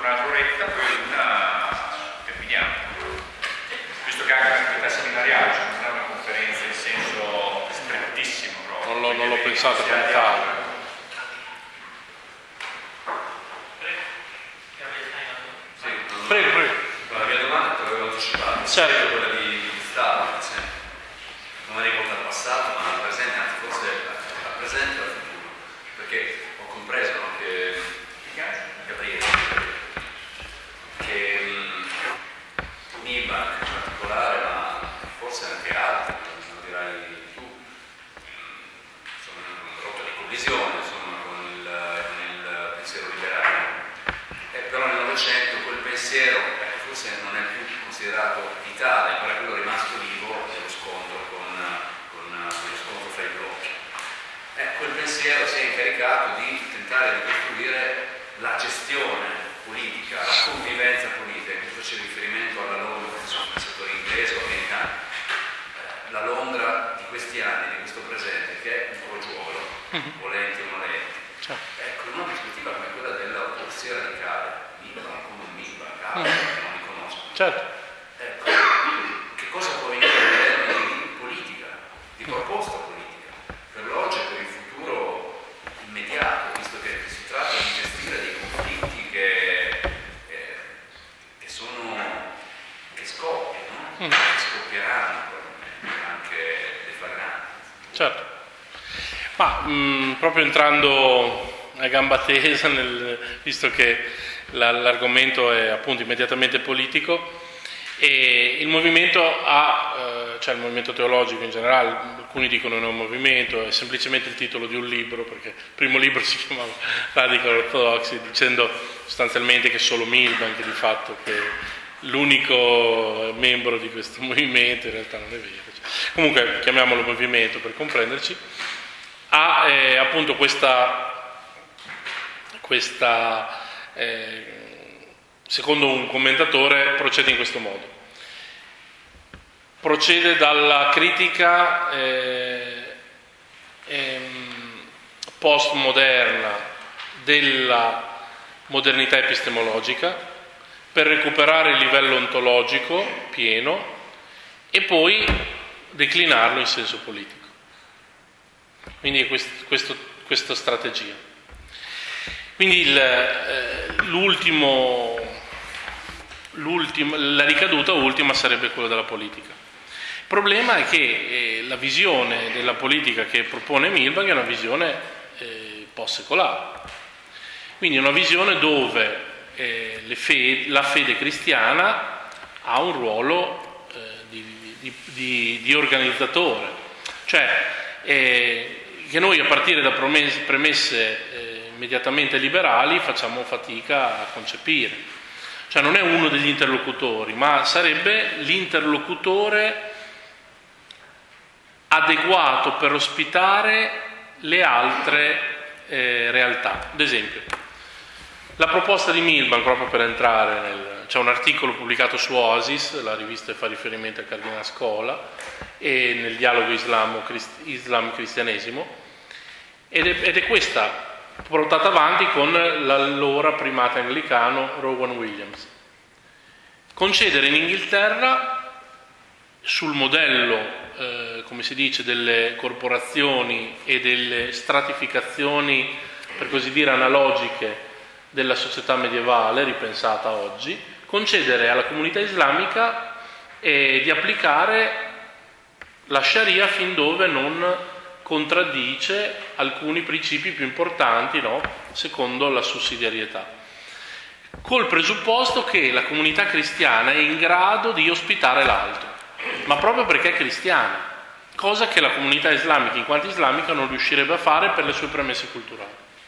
un'altra oretta, poi terminiamo. Visto che anche l'attività seminariale, cioè non è una conferenza in senso strettissimo proprio. Non l'ho pensata come tale. Prego. La mia domanda te l'avevo anticipata, Certo. quella di Stato, non è rivolta al passato, ma al presente, anzi forse al presente e al futuro, perché ho compreso, no, che Gabriele, che Milbank in particolare, ma forse anche altri, lo dirai tu, sono in rotta di collisione, insomma, con il pensiero liberale. Però nel Novecento quel pensiero forse non è più considerato vitale, però è quello rimasto vivo nello scontro nello scontro fra i blocchi. Quel pensiero si è incaricato di tentare di costruire la gestione politica, la convivenza politica, qui faccio riferimento alla Londra, insomma, nel settore inglese o americano, la Londra di questi anni, di questo presente, che è un crogiuolo, volenti o nolenti. Ecco, in una prospettiva come quella dell'autopsia radicale, come un Milbank, che non li conosco. Certo. Ecco, che cosa può venire in termini di politica, di proposta politica, per l'oggi e per il futuro immediato, visto che si tratta di gestire dei conflitti che scoppiano, che scoppieranno anche deflagranti. Certo. Ma proprio entrando a gamba tesa, visto che l'argomento è appunto immediatamente politico, e il movimento cioè il movimento teologico in generale, alcuni dicono non è un movimento, è semplicemente il titolo di un libro, perché il primo libro si chiamava Radical Orthodoxy, dicendo sostanzialmente che solo Milbank di fatto che è l'unico membro di questo movimento, in realtà non è vero. Comunque chiamiamolo movimento per comprenderci. Ha appunto secondo un commentatore procede in questo modo. Procede dalla critica postmoderna della modernità epistemologica per recuperare il livello ontologico pieno e poi declinarlo in senso politico. Quindi questa strategia. Quindi la ricaduta ultima sarebbe quella della politica. Il problema è che la visione della politica che propone Milbank è una visione post-secolare. Quindi è una visione dove la fede cristiana ha un ruolo di organizzatore. Cioè, che noi a partire da premesse immediatamente liberali facciamo fatica a concepire. Cioè non è uno degli interlocutori, ma sarebbe l'interlocutore adeguato per ospitare le altre realtà. Ad esempio, la proposta di Milbank, proprio per entrare c'è un articolo pubblicato su Oasis, la rivista che fa riferimento a Cardinale Scola, e nel dialogo Islam-Cristianesimo, ed è questa portata avanti con l'allora primate anglicano Rowan Williams. Concedere in Inghilterra, sul modello, come si dice, delle corporazioni e delle stratificazioni, per così dire, analogiche della società medievale, ripensata oggi, concedere alla comunità islamica di applicare la Sharia fin dove non contraddice alcuni principi più importanti, no? Secondo la sussidiarietà, col presupposto che la comunità cristiana è in grado di ospitare l'altro, ma proprio perché è cristiana, cosa che la comunità islamica in quanto islamica non riuscirebbe a fare per le sue premesse culturali.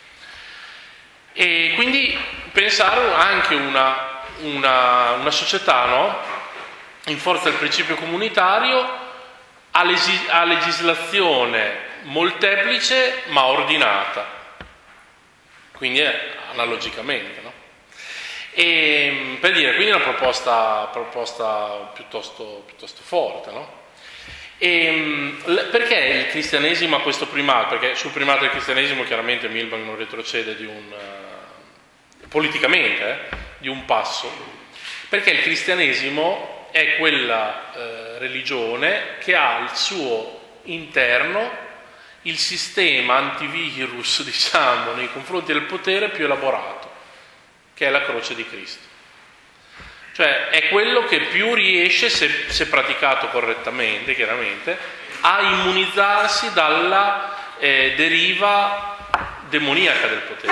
E quindi pensare anche una società, no? In forza del principio comunitario, a legislazione molteplice ma ordinata, quindi analogicamente, no? E per dire, quindi una proposta piuttosto forte, no? Perché il cristianesimo ha questo primato? Perché sul primato del cristianesimo chiaramente Milbank non retrocede politicamente, di un passo, perché il cristianesimo è quella religione che ha al suo interno il sistema antivirus, diciamo, nei confronti del potere più elaborato, che è la croce di Cristo. Cioè è quello che più riesce, se praticato correttamente, chiaramente, a immunizzarsi dalla deriva demoniaca del potere.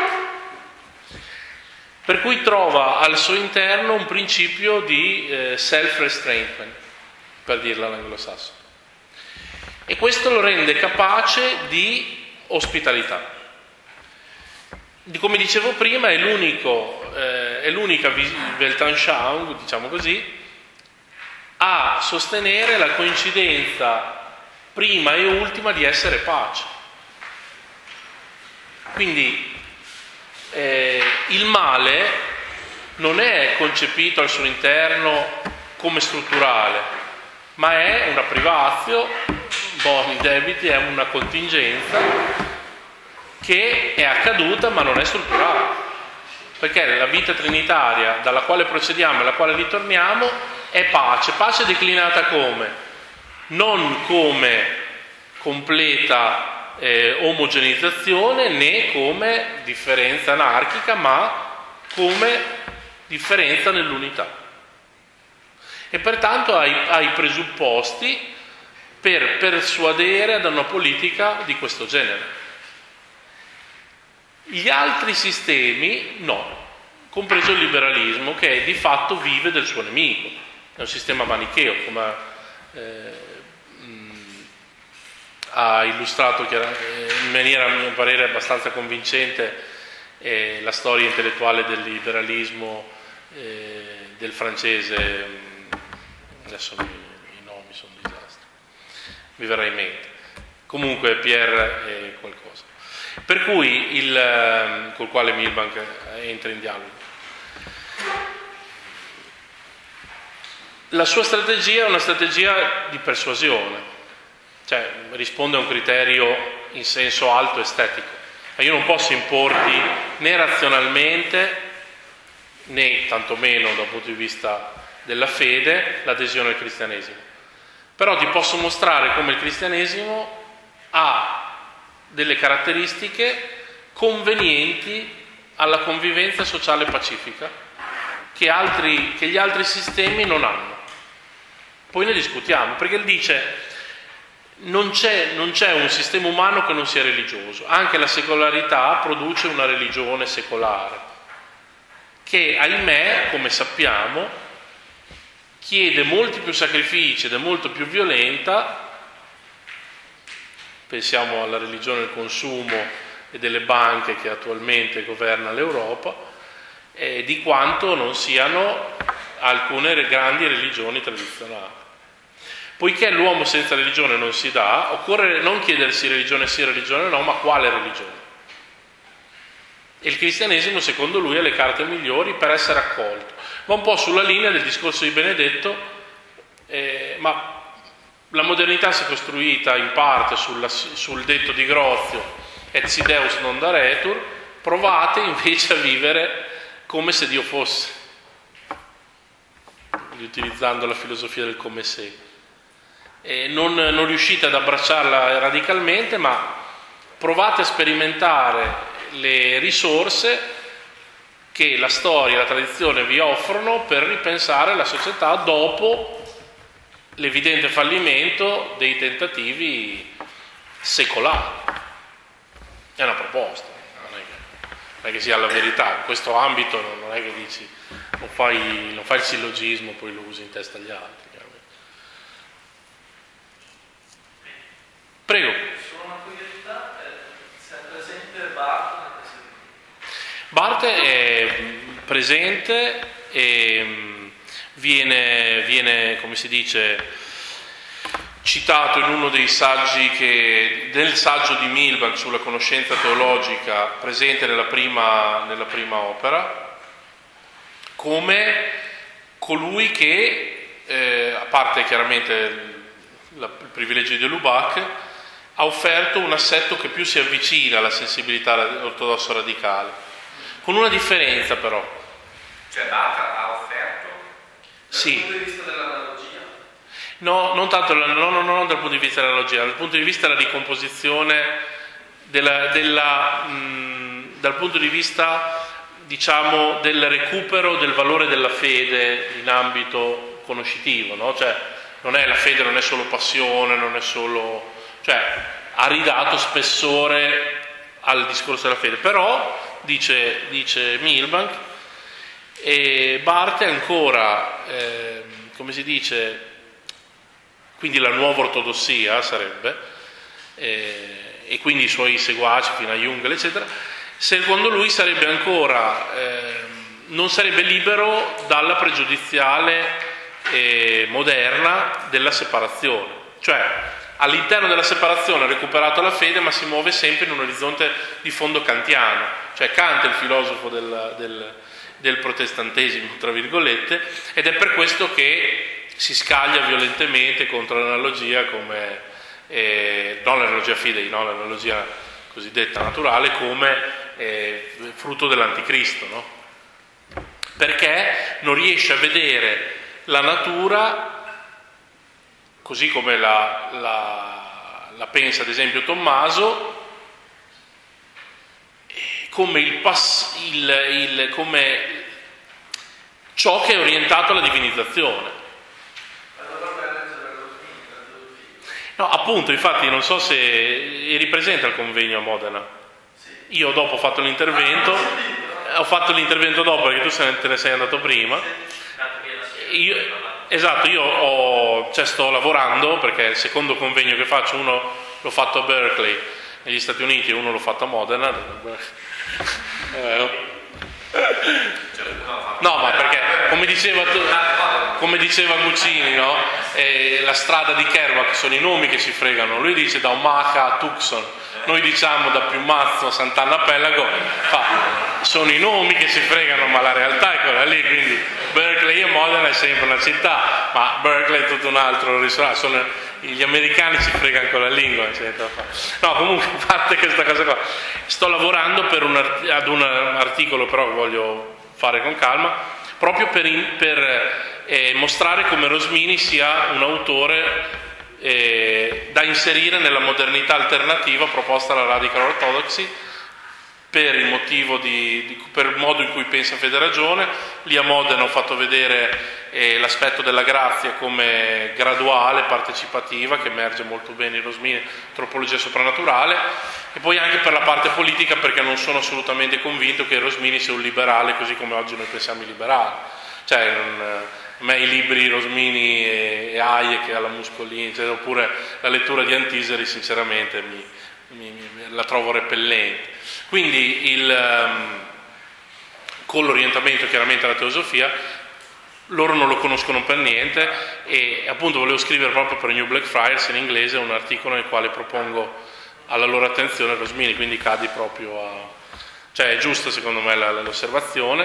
Per cui trova al suo interno un principio di self-restraint, per dirla all'anglosassone. E questo lo rende capace di ospitalità. Come dicevo prima, è l'unica Weltanschauung, diciamo così, a sostenere la coincidenza prima e ultima di essere pace. Quindi il male non è concepito al suo interno come strutturale, ma è una privatio, boni debiti, è una contingenza che è accaduta ma non è strutturale, perché la vita trinitaria dalla quale procediamo e alla quale ritorniamo è pace declinata come? Non come completa omogeneizzazione né come differenza anarchica, ma come differenza nell'unità. E pertanto ha i presupposti per persuadere ad una politica di questo genere. Gli altri sistemi no, compreso il liberalismo, che di fatto vive del suo nemico. È un sistema manicheo, come ha illustrato in maniera, a mio parere, abbastanza convincente la storia intellettuale del liberalismo del francese. Adesso i nomi sono un disastro, mi verrà in mente. Comunque Pierre qualcosa. Per cui col quale Milbank entra in dialogo. La sua strategia è una strategia di persuasione, cioè risponde a un criterio in senso alto estetico. Ma io non posso importi né razionalmente né tantomeno dal punto di vista della fede l'adesione al cristianesimo. Però ti posso mostrare come il cristianesimo ha delle caratteristiche convenienti alla convivenza sociale pacifica che gli altri sistemi non hanno. Poi ne discutiamo, perché lui dice non c'è un sistema umano che non sia religioso, anche la secolarità produce una religione secolare che, ahimè, come sappiamo, chiede molti più sacrifici ed è molto più violenta. Pensiamo alla religione del consumo e delle banche che attualmente governa l'Europa, di quanto non siano alcune grandi religioni tradizionali. Poiché l'uomo senza religione non si dà, occorre non chiedersi religione sì, religione no, ma quale religione. E il cristianesimo, secondo lui, ha le carte migliori per essere accolto. Va un po' sulla linea del discorso di Benedetto, ma la modernità si è costruita in parte sul detto di Grozio, et si Deus non daretur, provate invece a vivere come se Dio fosse, utilizzando la filosofia del come se. Non riuscite ad abbracciarla radicalmente, ma provate a sperimentare le risorse che la storia e la tradizione vi offrono per ripensare la società dopo l'evidente fallimento dei tentativi secolari. È una proposta, non è che sia la verità. In questo ambito non è che dici, non fai il sillogismo, poi lo usi in testa agli altri. Prego. Solo una curiosità, se è presente Barth? Barth è presente e viene, come si dice, citato in uno dei saggi del saggio di Milbank sulla conoscenza teologica, presente nella prima opera, come colui che, a parte chiaramente il privilegio di Lubac, ha offerto un assetto che più si avvicina alla sensibilità ortodossa radicale, con una differenza però, Cioè Barth ha offerto? Sì. Dal punto di vista dell'analogia? No, non tanto non dal punto di vista dell'analogia, dal punto di vista della ricomposizione, dal punto di vista, diciamo, del recupero del valore della fede in ambito conoscitivo, no? Cioè, la fede non è solo passione, non è solo... cioè, ha ridato spessore al discorso della fede, però, dice Milbank, e Barth è ancora, come si dice... quindi la nuova ortodossia sarebbe, e quindi i suoi seguaci fino a Jung, eccetera, secondo lui sarebbe ancora, non sarebbe libero dalla pregiudiziale moderna della separazione, cioè all'interno della separazione ha recuperato la fede ma si muove sempre in un orizzonte di fondo kantiano, cioè Kant è il filosofo del protestantesimo, tra virgolette, ed è per questo che si scaglia violentemente contro l'analogia come, non l'analogia fidei, no, l'analogia cosiddetta naturale come frutto dell'anticristo, no? Perché non riesce a vedere la natura così come la pensa ad esempio Tommaso, come come ciò che è orientato alla divinizzazione. No, appunto, infatti non so se eri presente al convegno a Modena. Io dopo ho fatto l'intervento, dopo perché tu te ne sei andato prima. Io sto lavorando perché il secondo convegno che faccio, uno l'ho fatto a Berkeley negli Stati Uniti e uno l'ho fatto a Modena. No, ma perché come diceva Guccini, no? La strada di Kerouac sono i nomi che ci fregano. Lui dice da Omaha a Tucson, noi diciamo da Piumazzo a Sant'Anna Pelago, sono i nomi che ci fregano, ma la realtà è quella lì. Quindi Berkeley e Modena è sempre una città, ma Berkeley è tutto un altro ristorante. Gli americani ci fregano con la lingua, eccetera. No, comunque, a parte questa cosa qua, sto lavorando ad un articolo, però voglio fare con calma, proprio per mostrare come Rosmini sia un autore da inserire nella modernità alternativa proposta alla Radical Orthodoxy, per il motivo per il modo in cui pensa Fede Ragione. Lì a Modena ho fatto vedere l'aspetto della grazia come graduale, partecipativa, che emerge molto bene in Rosmini, antropologia soprannaturale, e poi anche per la parte politica, perché non sono assolutamente convinto che Rosmini sia un liberale così come oggi noi pensiamo i liberali. Cioè, a me i libri Rosmini e Hayek alla Muscolini, cioè, oppure la lettura di Antiseri, sinceramente la trovo repellente. Quindi con l'orientamento chiaramente alla teosofia, loro non lo conoscono per niente, e appunto volevo scrivere proprio per New Blackfriars in inglese un articolo nel quale propongo alla loro attenzione Rosmini, quindi cadi proprio cioè è giusta secondo me l'osservazione.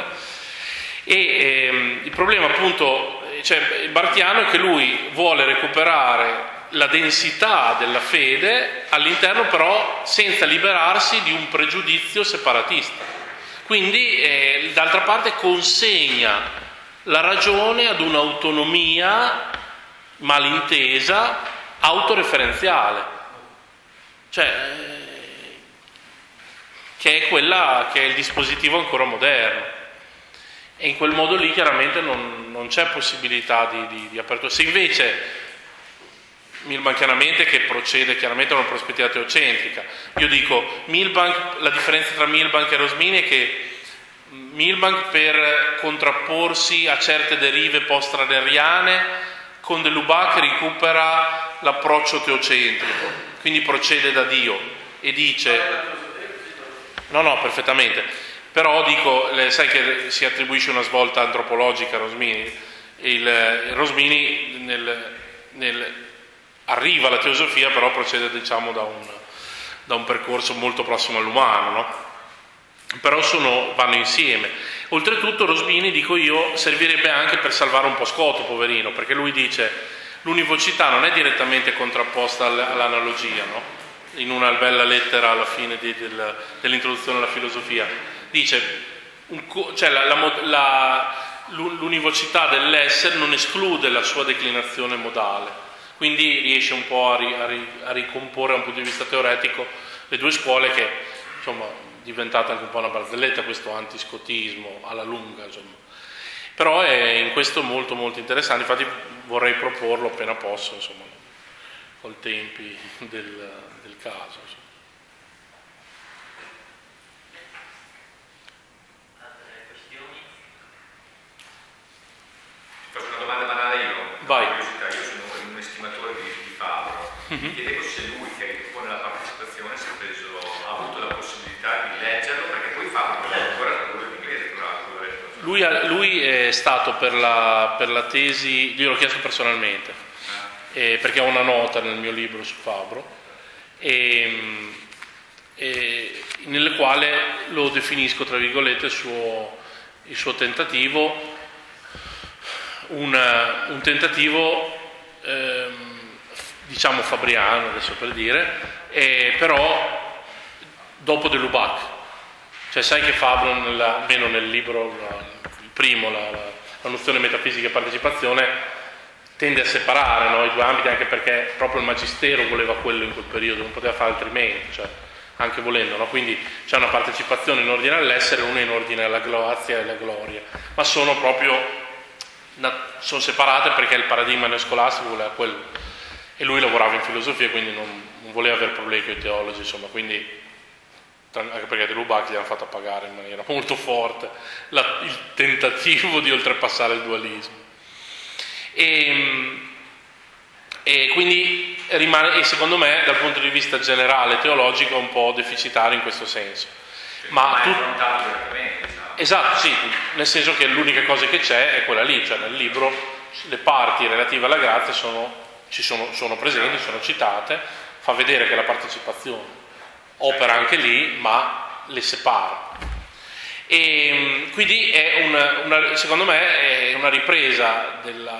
E il problema appunto, cioè, barthiano, è che lui vuole recuperare la densità della fede all'interno, però senza liberarsi di un pregiudizio separatista. Quindi d'altra parte consegna la ragione ad un'autonomia malintesa, autoreferenziale, cioè che è quella che è il dispositivo ancora moderno, e in quel modo lì chiaramente non c'è possibilità di apertura. Se invece Milbank chiaramente, che procede chiaramente da una prospettiva teocentrica, io dico Milbank, la differenza tra Milbank e Rosmini è che Milbank, per contrapporsi a certe derive post-raderiane, con De Lubac recupera l'approccio teocentrico, quindi procede da Dio e dice no, perfettamente, però dico, sai che si attribuisce una svolta antropologica a Rosmini. Rosmini arriva alla teosofia, però procede, diciamo, da un percorso molto prossimo all'umano, no? Però vanno insieme. Oltretutto Rosmini, dico io, servirebbe anche per salvare un po' Scotto, poverino, perché lui dice l'univocità non è direttamente contrapposta all'analogia, no? In una bella lettera alla fine dell'introduzione alla filosofia dice cioè l'univocità dell'essere non esclude la sua declinazione modale, quindi riesce un po' a ricomporre da un punto di vista teoretico le due scuole, che insomma è diventata anche un po' una barzelletta questo antiscotismo alla lunga, insomma. Però è in questo molto molto interessante, infatti vorrei proporlo appena posso, insomma, col tempi del caso, insomma. Faccio una domanda banale io. Vai. Io sono un estimatore di Fabro. Mi chiedevo se lui, che ripropone la partecipazione, ha avuto la possibilità di leggerlo, perché poi Fabro è ancora tradurre in inglese, tra l'altro. Lui è stato per la tesi, io l'ho chiesto personalmente, perché ho una nota nel mio libro su Fabro, nel quale lo definisco, tra virgolette, il suo tentativo, un tentativo diciamo fabriano, adesso per dire, però dopo De Lubac. Cioè sai che Fabro, almeno nel libro, il primo, la nozione metafisica e partecipazione, tende a separare, no, i due ambiti, anche perché proprio il magistero voleva quello in quel periodo, non poteva fare altrimenti, cioè, anche volendo, no? Quindi c'è una partecipazione in ordine all'essere, una in ordine alla grazia e alla gloria, ma sono separate perché il paradigma neoscolastico voleva quello, e lui lavorava in filosofia, quindi non voleva avere problemi con i teologi, insomma, quindi anche perché De Lubac gli hanno fatto pagare in maniera molto forte il tentativo di oltrepassare il dualismo, e quindi rimane, e secondo me dal punto di vista generale teologico, un po' deficitario in questo senso, ma esatto, sì, nel senso che l'unica cosa che c'è è quella lì, cioè nel libro le parti relative alla grazia sono presenti, sono citate, fa vedere che la partecipazione opera anche lì, ma le separa. E quindi secondo me è una ripresa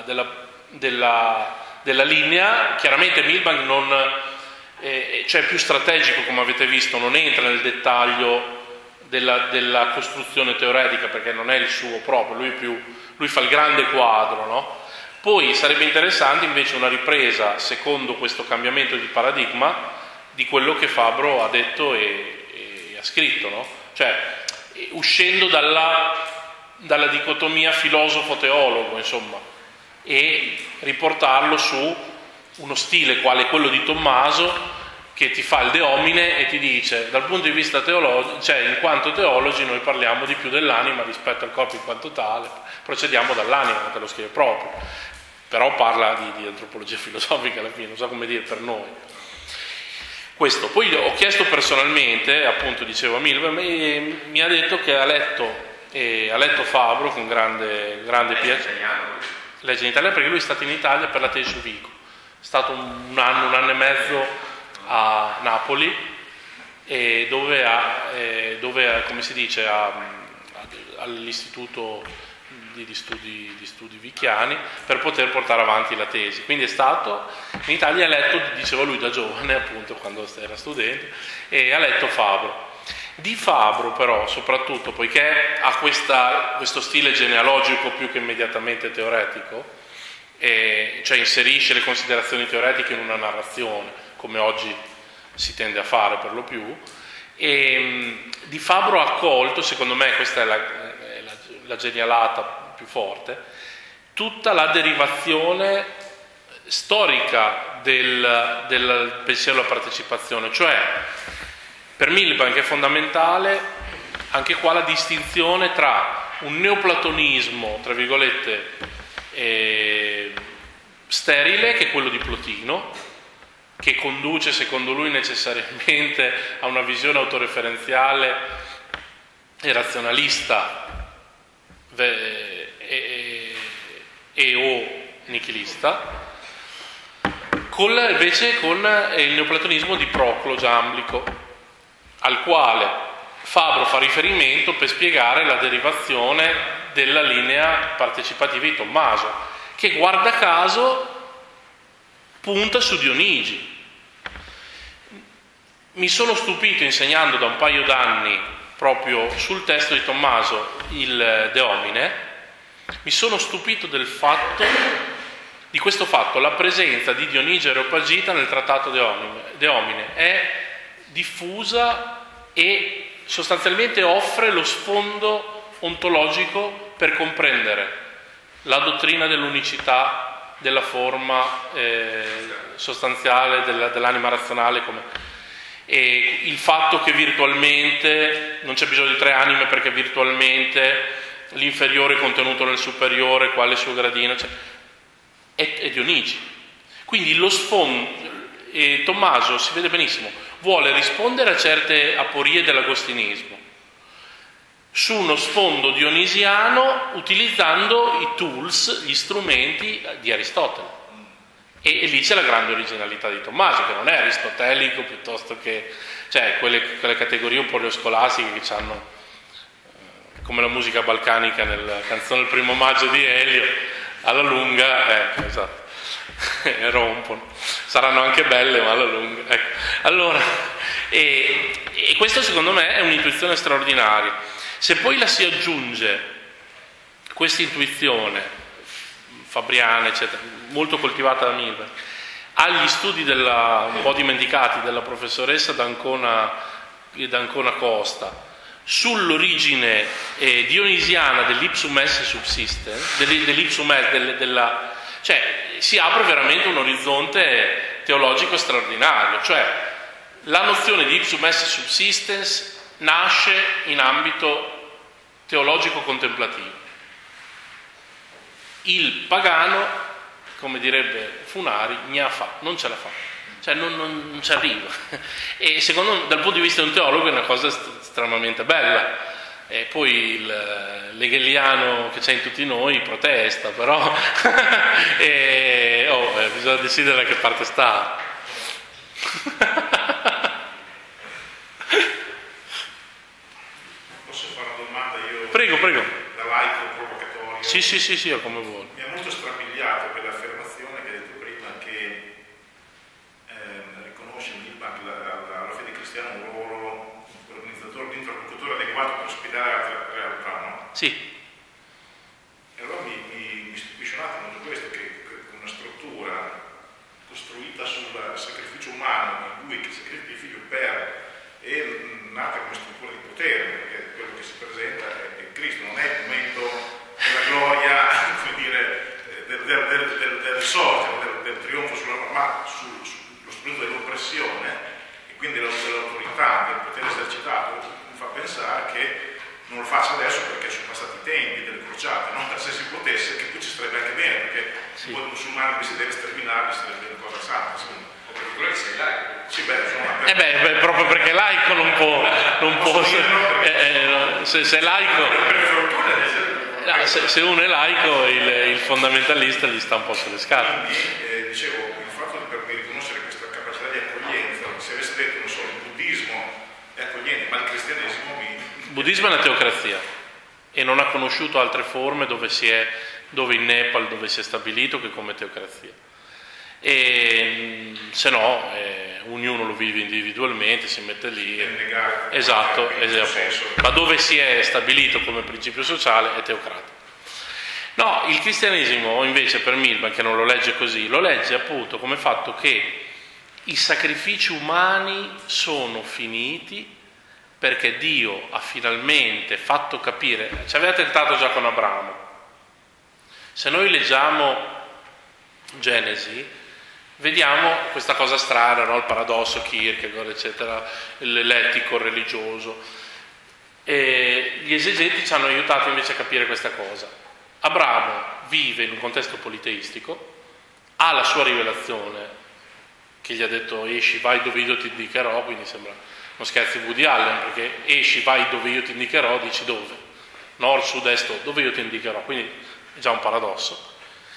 della linea. Chiaramente Milbank cioè più strategico, come avete visto, non entra nel dettaglio della costruzione teoretica, perché non è il suo proprio, lui fa il grande quadro, no? Poi sarebbe interessante invece una ripresa secondo questo cambiamento di paradigma di quello che Fabro ha detto e ha scritto, no? Cioè uscendo dalla dicotomia filosofo-teologo, insomma, e riportarlo su uno stile quale quello di Tommaso, che ti fa il de homine e ti dice, dal punto di vista teologico, cioè in quanto teologi noi parliamo di più dell'anima rispetto al corpo in quanto tale, procediamo dall'anima, non te lo scrive proprio, però parla di antropologia filosofica alla fine, non so come dire per noi. Questo. Poi ho chiesto personalmente, appunto dicevo a Milva, mi ha detto che ha letto Fabro con grande piacere. Legge in italiano perché lui è stato in Italia per la tesi su Vico, è stato un anno e mezzo a Napoli, dove come si dice, all'istituto di studi vichiani, per poter portare avanti la tesi. Quindi è stato in Italia, ha letto, diceva lui da giovane, appunto quando era studente, e ha letto Fabro. Di Fabro però, soprattutto, poiché ha questo stile genealogico più che immediatamente teoretico, cioè inserisce le considerazioni teoretiche in una narrazione, come oggi si tende a fare per lo più, e di Fabro ha accolto, secondo me questa è la genialata più forte, tutta la derivazione storica del pensiero alla partecipazione, cioè per Milbank è fondamentale anche qua la distinzione tra un neoplatonismo, tra virgolette, sterile, che è quello di Plotino, che conduce secondo lui necessariamente a una visione autoreferenziale e razionalista o nichilista, invece con il neoplatonismo di Proclo Giamblico, al quale Fabro fa riferimento per spiegare la derivazione della linea partecipativa di Tommaso, che guarda caso punta su Dionigi. Mi sono stupito, insegnando da un paio d'anni proprio sul testo di Tommaso, il De Homine, mi sono stupito di questo fatto, la presenza di Dionigi Areopagita nel trattato De Homine è diffusa e sostanzialmente offre lo sfondo ontologico per comprendere la dottrina dell'unicità della forma sostanziale dell'anima razionale, e il fatto che virtualmente non c'è bisogno di tre anime, perché virtualmente l'inferiore è contenuto nel superiore, quale il suo gradino, cioè, è Dionigi. Quindi lo sfondo, e Tommaso, si vede benissimo, vuole rispondere a certe aporie dell'agostinismo su uno sfondo dionisiano, utilizzando i tools, gli strumenti di Aristotele. E lì c'è la grande originalità di Tommaso, che non è aristotelico, piuttosto che, cioè, quelle categorie un po' neoscolastiche che hanno, come la musica balcanica nella canzone Il primo maggio di Elio, alla lunga, esatto, rompono. Saranno anche belle, ma alla lunga. Ecco. Allora, e questo secondo me è un'intuizione straordinaria. Se poi la si aggiunge, questa intuizione fabriana, eccetera, molto coltivata da Milberg, agli studi un po' dimenticati della professoressa D'Ancona Costa sull'origine dionisiana dell'ipsum esse subsistens, cioè si apre veramente un orizzonte teologico straordinario, cioè la nozione di ipsum esse subsistens nasce in ambito teologico contemplativo. Il pagano, come direbbe Funari, non ce la fa, cioè non ci arriva. E secondo me, dal punto di vista di un teologo, è una cosa estremamente bella. E poi l'hegeliano che c'è in tutti noi protesta, però bisogna decidere da che parte sta. Posso fare una domanda io? Prego. Da laico provocatorio. Sì, come vuoi. Mi ha molto strabiliato quell'affermazione che hai detto prima, che riconosce Milbank alla fede cristiana un ruolo organizzatore, di interlocutore adeguato per ospitare altre realtà, no? Sì. E allora mi stupisce un attimo tutto questo, che una struttura costruita sul sacrificio umano, in cui che sacrifica il figlio è nata come struttura di potere, perché quello che si presenta è Cristo, non è il momento della gloria, come dire, del risorgere, del trionfo ma sullo strumento dell'oppressione, e quindi dell'autorità, del potere esercitato. Mi fa pensare che non lo faccia adesso perché sono passati i tempi delle crociate, no? Se si potesse, che qui ci starebbe anche bene, perché sì. Poi il musulmano si deve sterminare, sarebbe una cosa santa, secondo me. O per quello che sei laico. Sì, insomma, proprio perché laico non può se è laico, se uno è laico, il fondamentalista gli sta un po' sulle scatole. Quindi, dicevo, il fatto di riconoscere questa capacità di accoglienza, se avesse detto, non so, il buddismo è accogliente, ma il cristianesimo Il buddismo è una teocrazia e non ha conosciuto altre forme dove in Nepal dove si è stabilito che come teocrazia. E se no ognuno lo vive individualmente, si mette lì, esatto, ma dove si è stabilito come principio sociale è teocratico. No, il cristianesimo invece per Milbank, che non lo legge così, lo legge appunto come fatto che i sacrifici umani sono finiti perché Dio ha finalmente fatto capire, ci aveva tentato già con Abramo. Se noi leggiamo Genesi, vediamo questa cosa strana, no? Il paradosso, Kierkegaard, eccetera, l'etico religioso. E gli esegeti ci hanno aiutato invece a capire questa cosa. Abramo vive in un contesto politeistico, ha la sua rivelazione, che gli ha detto esci, vai dove io ti indicherò, quindi sembra uno scherzo di Woody Allen, perché esci, vai dove io ti indicherò, dici dove? Nord, sud, est, dove io ti indicherò, quindi è già un paradosso.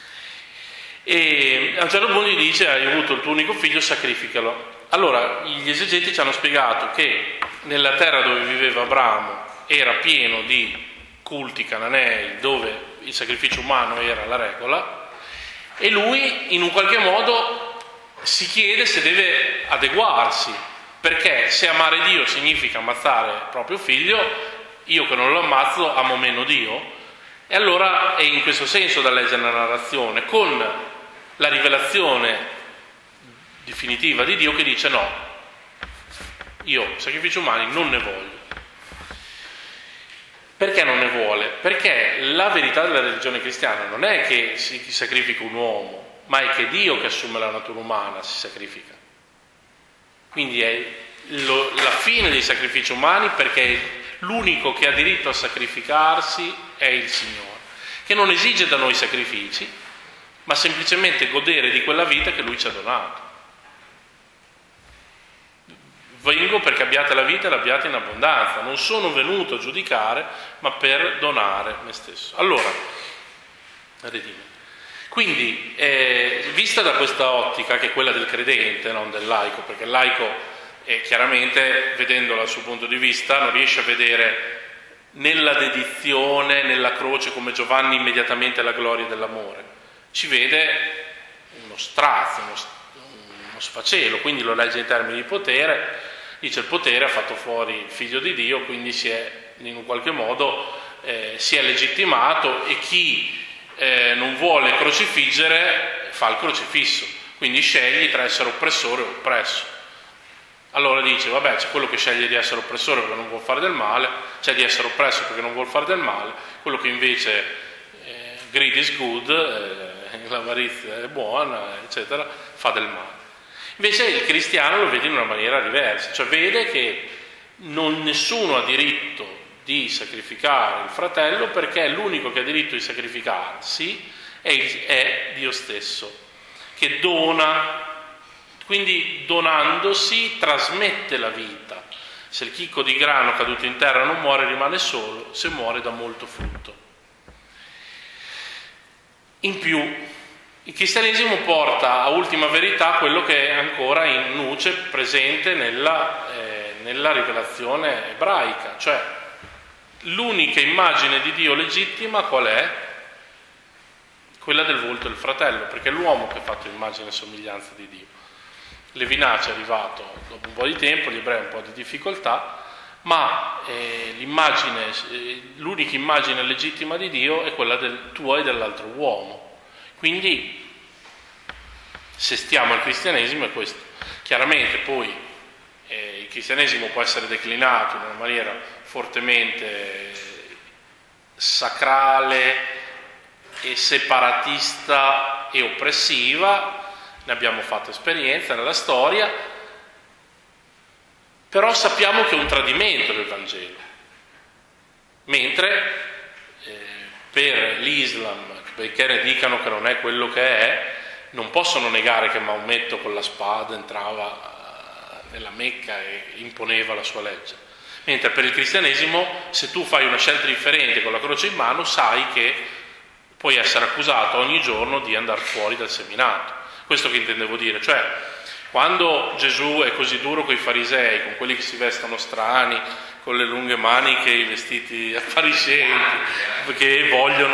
E a un certo punto gli dice: hai avuto il tuo unico figlio, sacrificalo. Allora gli esegeti ci hanno spiegato che nella terra dove viveva Abramo era pieno di culti cananei dove il sacrificio umano era la regola, e lui in un qualche modo si chiede se deve adeguarsi perché se amare Dio significa ammazzare il proprio figlio, io che non lo ammazzo amo meno Dio. E allora è in questo senso da leggere la narrazione, con la rivelazione definitiva di Dio che dice no, io sacrifici umani non ne voglio. Perché non ne vuole? Perché la verità della religione cristiana non è che si sacrifica un uomo, ma è che Dio che assume la natura umana si sacrifica. Quindi è la fine dei sacrifici umani, perché l'unico che ha diritto a sacrificarsi è il Signore, che non esige da noi sacrifici, ma semplicemente godere di quella vita che Lui ci ha donato. Vengo perché abbiate la vita e l'abbiate in abbondanza. Non sono venuto a giudicare, ma per donare me stesso. Allora, quindi, vista da questa ottica, che è quella del credente, non del laico, perché il laico, chiaramente, vedendola dal suo punto di vista, non riesce a vedere nella dedizione, nella croce, come Giovanni, immediatamente la gloria dell'amore. Ci vede uno strazio, uno sfacelo, quindi lo legge in termini di potere. Dice: il potere ha fatto fuori il figlio di Dio, quindi in un qualche modo si è legittimato, e chi non vuole crocifiggere fa il crocifisso, quindi scegli tra essere oppressore o oppresso. Allora dice: vabbè, c'è quello che sceglie di essere oppressore perché non vuol fare del male, c'è di essere oppresso perché non vuol fare del male, quello che invece greed is good, l'avarizia è buona, eccetera, fa del male. Invece il cristiano lo vede in una maniera diversa, cioè vede che nessuno ha diritto di sacrificare il fratello, perché l'unico che ha diritto di sacrificarsi è Dio stesso, che dona, quindi donandosi trasmette la vita. Se il chicco di grano caduto in terra non muore, rimane solo; se muore dà molto frutto. In più, il cristianesimo porta a ultima verità quello che è ancora in nuce presente nella rivelazione ebraica, cioè l'unica immagine di Dio legittima qual è? Quella del volto del fratello, perché è l'uomo che è fatto immagine e somiglianza di Dio. Levinas è arrivato dopo un po' di tempo, gli ebrei un po' di difficoltà, ma l'unica immagine legittima di Dio è quella del tuo e dell'altro uomo. Quindi, se stiamo al cristianesimo è questo. Chiaramente poi il cristianesimo può essere declinato in una maniera fortemente sacrale e separatista e oppressiva, ne abbiamo fatto esperienza nella storia, però sappiamo che è un tradimento del Vangelo, mentre per l'Islam, perché ne dicano che non è quello che è, non possono negare che Maometto con la spada entrava nella Mecca e imponeva la sua legge. Mentre per il cristianesimo, se tu fai una scelta differente con la croce in mano, sai che puoi essere accusato ogni giorno di andare fuori dal seminato. Questo che intendevo dire, cioè quando Gesù è così duro con i farisei, con quelli che si vestono strani, con le lunghe maniche, i vestiti appariscenti, perché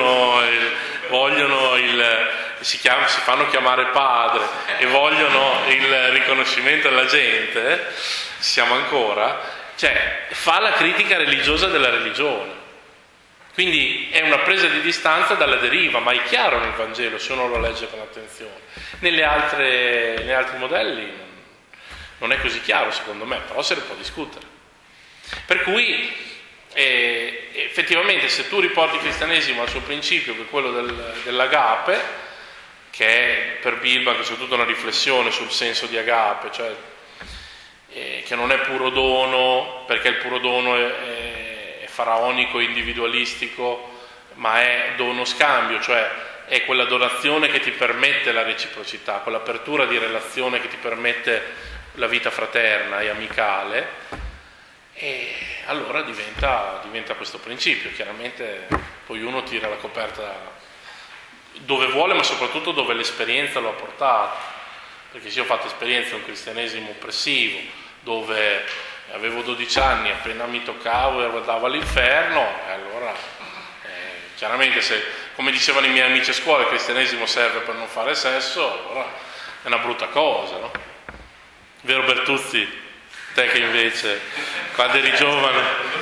si fanno chiamare padre e vogliono il riconoscimento della gente, siamo ancora, cioè fa la critica religiosa della religione. Quindi è una presa di distanza dalla deriva, ma è chiaro nel Vangelo se uno lo legge con attenzione. Negli altri modelli non è così chiaro secondo me, però se ne può discutere. Per cui effettivamente se tu riporti il cristianesimo al suo principio, che è quello dell'agape, che è per Bilban, che c'è tutta una riflessione sul senso di agape, cioè che non è puro dono, perché il puro dono è faraonico, individualistico, ma è dono scambio, cioè è quella donazione che ti permette la reciprocità, quell'apertura di relazione che ti permette la vita fraterna e amicale, e allora diventa questo principio. Chiaramente poi uno tira la coperta dove vuole, ma soprattutto dove l'esperienza lo ha portato, perché se io ho fatto esperienza di un cristianesimo oppressivo, dove avevo 12 anni, appena mi toccavo e andavo all'inferno, e allora chiaramente, se, come dicevano i miei amici a scuola, il cristianesimo serve per non fare sesso, allora è una brutta cosa, no? Vero Bertuzzi? Te che invece, quando eri giovane...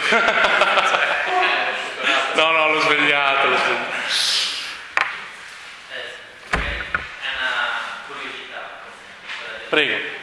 No, l'ho svegliato. È una curiosità. Prego.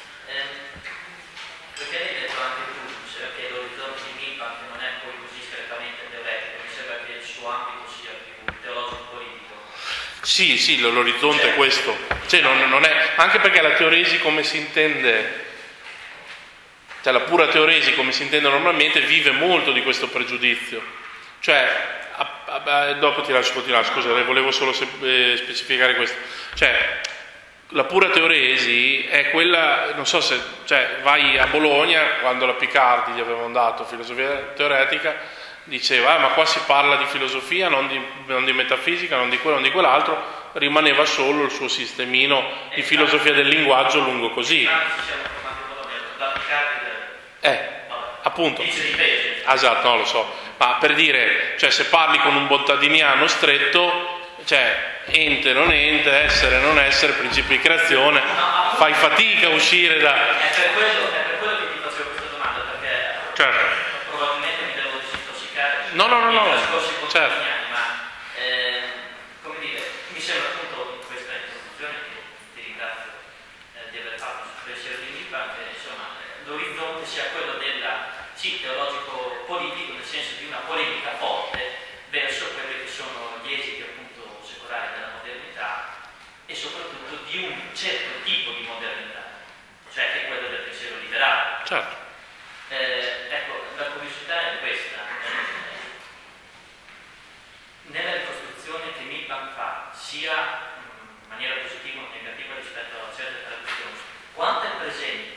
Perché hai detto anche tu, cioè, che l'orizzonte di Milbank non è poi così strettamente teoretico, mi sembra che il suo ambito sia più teologico-politico. Sì, l'orizzonte è questo. Cioè, non è, anche perché la teoresi come si intende, cioè la pura teoresi come si intende normalmente, vive molto di questo pregiudizio. Cioè, dopo ti lascio continuare, scusa, volevo solo specificare questo. Cioè, la pura teoresi è quella, non so se, cioè, vai a Bologna, quando la Picardi gli avevano dato filosofia teoretica, diceva, ma qua si parla di filosofia, non di metafisica, non di quello, non di quell'altro, rimaneva solo il suo sistemino di filosofia del linguaggio lungo così. Appunto. Esatto, no, lo so. Ma per dire, cioè, se parli con un bontadiniano stretto, cioè, ente, non ente, essere, non essere, principio di creazione, fai fatica a uscire da... È per quello che ti facevo questa domanda, perché certo. Probabilmente mi devo disintossicare. No, Certo. Ma, come dire, mi sembra appunto in questa introduzione, che ti ringrazio di aver fatto sul pensiero di Milbank, insomma, l'orizzonte sia quello teologico-politico, nel senso di una polemica forte verso quelli che sono gli esiti appunto secolari della modernità e soprattutto di un certo tipo di modernità, cioè che è quello del pensiero liberale. Certo. Ecco, la curiosità è questa. Nella ricostruzione che Milbank fa, sia in maniera positiva o negativa rispetto a certe traduzioni, quanto è presente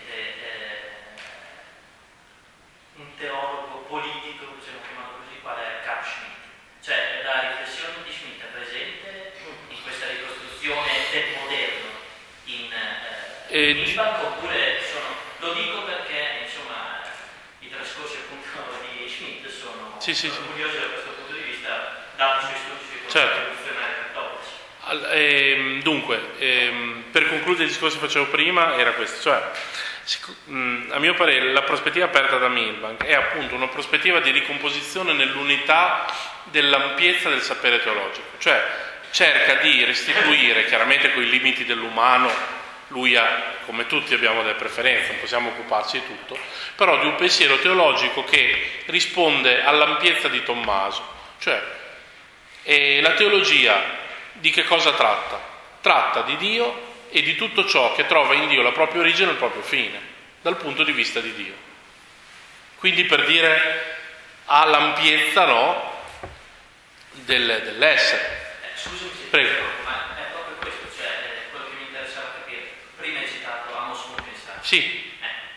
un teologo politico, possiamo chiamarlo così, quale è Carl Schmitt? Cioè, la riflessione di Schmitt è presente in questa ricostruzione del moderno in Milbank, oppure lo dico perché, insomma, i trascorsi appunto di Schmitt sono curiosi da questo punto di vista, dati i suoi studi rivoluzionari cattolici. Dunque, per concludere il discorso che facevo prima, era questo, cioè, a mio parere la prospettiva aperta da Milbank è appunto una prospettiva di ricomposizione nell'unità dell'ampiezza del sapere teologico, cioè cerca di restituire, chiaramente con i limiti dell'umano, lui come tutti abbiamo delle preferenze, non possiamo occuparci di tutto, però di un pensiero teologico che risponde all'ampiezza di Tommaso, cioè la teologia di che cosa tratta? Tratta di Dio e di tutto ciò che trova in Dio la propria origine e il proprio fine, dal punto di vista di Dio. Quindi, per dire, ha l'ampiezza, no, dell'essere. Scusami se prego. Ma è proprio questo, cioè quello che mi interessava capire. Prima hai citato Amos Munkenstam. Sì.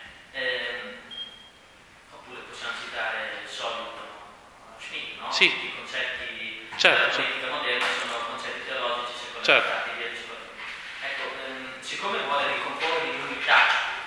Oppure possiamo citare il solito Schmitt, no? Sì. I concetti Certo, della politica moderna sono concetti teologici secondari. Certo. Siccome vuole ricomporre l'unità,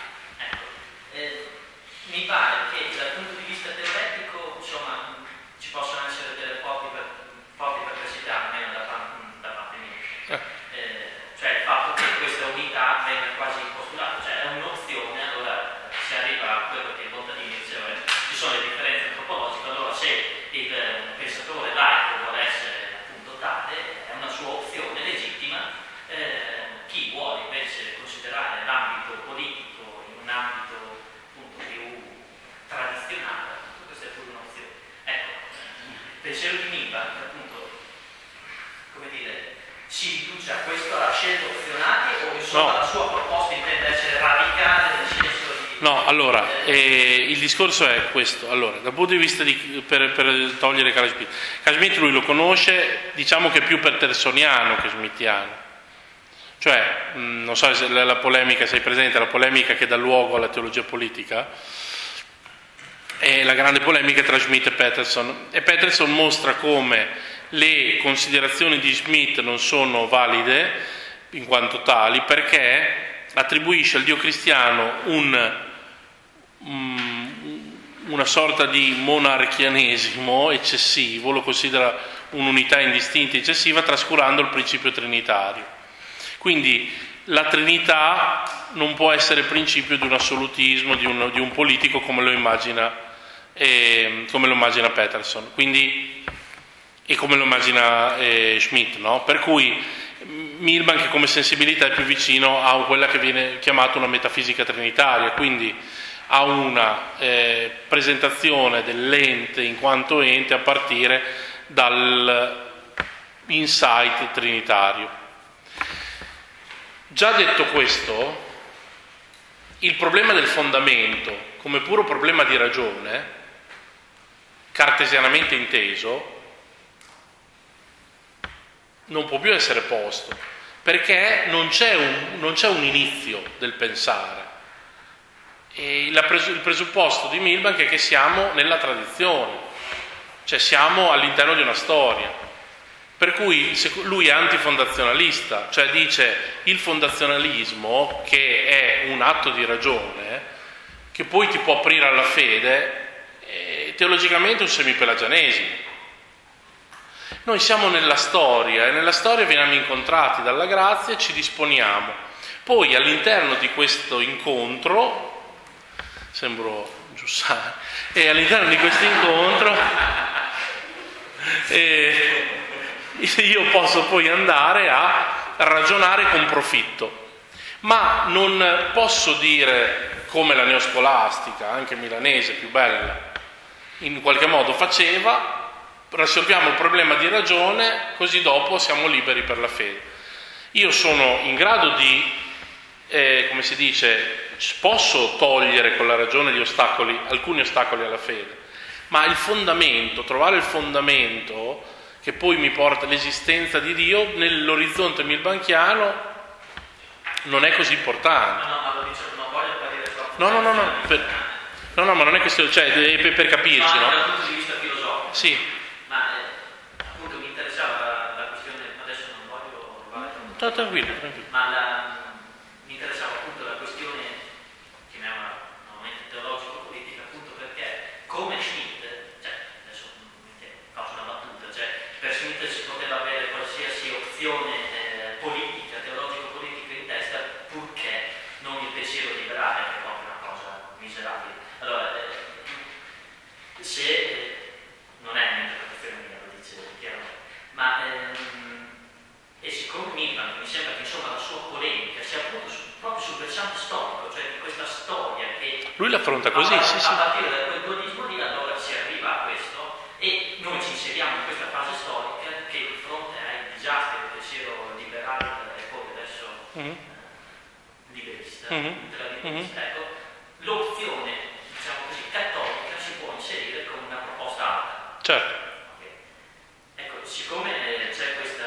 mi pare che dal punto di vista teoretico, insomma, ci possono essere delle forti perplessità, almeno da parte mia. Cioè il fatto che questa unità venga quasi postulata, cioè è un'opzione, allora si arriva a quello che il Bontadini diceva, ci sono le differenze antropologiche, allora se il pensatore laico vuole essere appunto tale, è una sua opzione legittima. Chi vuole invece considerare l'ambito politico in un ambito appunto più tradizionale, questa è pure un'opzione. Ecco, il pensiero di Milbank appunto, come dire, si riduce a questo, alla scelta opzionale, o insomma la sua proposta intende essere radicale nel senso di... No, allora, il discorso è questo. Allora, dal punto di vista per togliere Carl Schmitt, lui lo conosce, diciamo che più petersoniano che schmittiano. Cioè, non so se la polemica, sei presente, la polemica che dà luogo alla teologia politica, è la grande polemica tra Schmitt e Peterson. E Peterson mostra come le considerazioni di Schmitt non sono valide in quanto tali, perché attribuisce al Dio cristiano una sorta di monarchianesimo eccessivo, lo considera un'unità indistinta eccessiva, trascurando il principio trinitario. Quindi la Trinità non può essere principio di un assolutismo, di un politico come lo immagina Peterson, quindi, e come lo immagina Schmitt, no? Per cui Milbank come sensibilità è più vicino a quella che viene chiamata una metafisica trinitaria, quindi a una presentazione dell'ente in quanto ente a partire dall'insight trinitario. Già detto questo, il problema del fondamento come puro problema di ragione, cartesianamente inteso, non può più essere posto, perché non c'è un inizio del pensare. E il presupposto di Milbank è che siamo nella tradizione, cioè siamo all'interno di una storia. Per cui lui è antifondazionalista, cioè dice il fondazionalismo, che è un atto di ragione, che poi ti può aprire alla fede, è teologicamente un semipelagianesimo. Noi siamo nella storia e nella storia veniamo incontrati dalla grazia e ci disponiamo. Poi all'interno di questo incontro, sembro Giussani, e all'interno di questo incontro io posso poi andare a ragionare con profitto, ma non posso dire come la neoscolastica, anche milanese, più bella, in qualche modo faceva: risolviamo il problema di ragione, così dopo siamo liberi per la fede. Io sono in grado di, come si dice, posso togliere con la ragione gli ostacoli, alcuni ostacoli alla fede, ma il fondamento, trovare il fondamento che poi mi porta all'esistenza di Dio nell'orizzonte milbanchiano non è così importante. No, ma non è questione, cioè per capirci, no? Dal punto di vista filosofico. Sì. Ma appunto mi interessava la questione, adesso non voglio rubare. Tranquillo. Ma mi interessava appunto la questione, chiamiamola normalmente teologico-politica, appunto perché come Schmitt, cioè adesso faccio una battuta, cioè per Schmitt si poteva avere qualsiasi opzione politica, teologico-politica in testa, purché non il pensiero liberale, che è proprio una cosa miserabile. Allora, se non è un'interpretazione mia, lo dice chiaramente, ma e siccome Milbank mi sembra che insomma la sua polemica sia appunto proprio sul versante storico, cioè di questa storia che lui l'affronta così, a sì. partire da quel dualismo lì, allora si arriva a questo e noi ci inseriamo in questa fase storica che di fronte ai disastri del pensiero liberale e poi adesso liberista, ecco, l'opzione, diciamo così, cattolica si può inserire come una proposta alta. Certo. Okay. Ecco, siccome c'è questo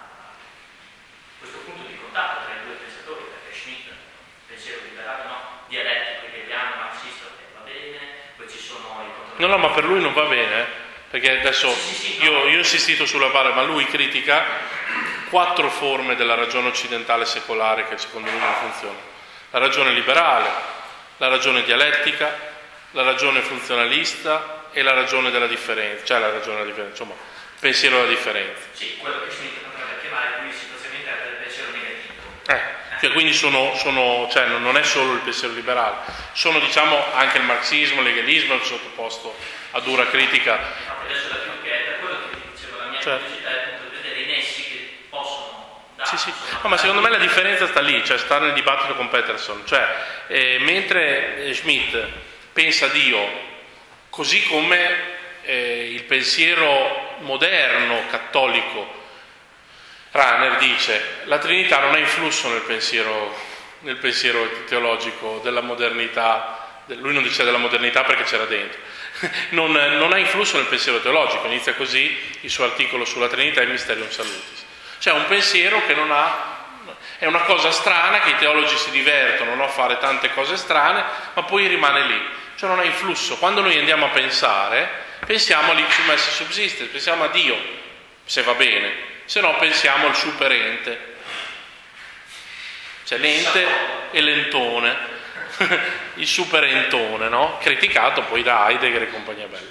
punto di contatto tra i due pensatori, perché Schmitt, pensiero liberale, no, dialettico, hegeliano, marxista, va bene, poi ci sono i controlli. No, ma per lui non va bene, perché adesso io ho insistito sulla barra, ma lui critica 4 forme della ragione occidentale secolare che secondo lui non funzionano. La ragione liberale, la ragione dialettica, la ragione funzionalista e la ragione della differenza, cioè la ragione della differenza, insomma, pensiero della differenza. Sì, quello che Schmitt potrebbe chiamare qui situazione del pensiero negativo. Cioè, quindi cioè, non è solo il pensiero liberale, sono diciamo anche il marxismo, l'heghelismo sottoposto a dura critica. Adesso la più che è per quello che dicevo, la mia curiosità è appunto di vedere i nessi che possono dare. Sì. No, ma secondo me la differenza sta lì, cioè sta nel dibattito con Peterson, cioè mentre Schmitt pensa a Dio così come il pensiero moderno cattolico, Rahner dice la Trinità non ha influsso nel pensiero teologico della modernità, lui non dice della modernità perché c'era dentro, non ha influsso nel pensiero teologico, inizia così il suo articolo sulla Trinità e Mysterium Salutis, cioè un pensiero che non ha, è una cosa strana che i teologi si divertono a fare tante cose strane, ma poi rimane lì, cioè non ha influsso. Quando noi andiamo a pensare, pensiamo all'ipsum esse subsistere, pensiamo a Dio, se va bene, se no pensiamo al superente, cioè l'ente e l'entone, il superentone, no? Criticato poi da Heidegger e compagnia bella.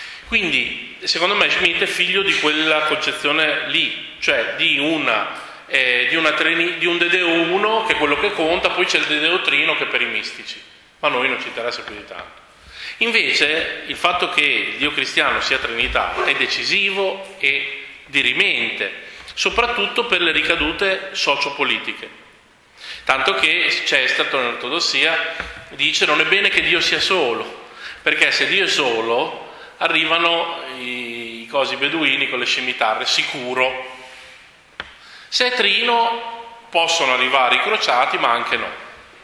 Quindi secondo me Schmitt è figlio di quella concezione lì, cioè di una di un dedeo uno, che è quello che conta, poi c'è il dedeo trino che è per i mistici, ma a noi non ci interessa più di tanto. Invece il fatto che il Dio cristiano sia Trinità è decisivo e dirimente, soprattutto per le ricadute sociopolitiche. Tanto che Chesterton nell'ortodossia dice: non è bene che Dio sia solo, perché se Dio è solo arrivano i cosi beduini con le scimitarre, sicuro. Se è trino possono arrivare i crociati, ma anche no.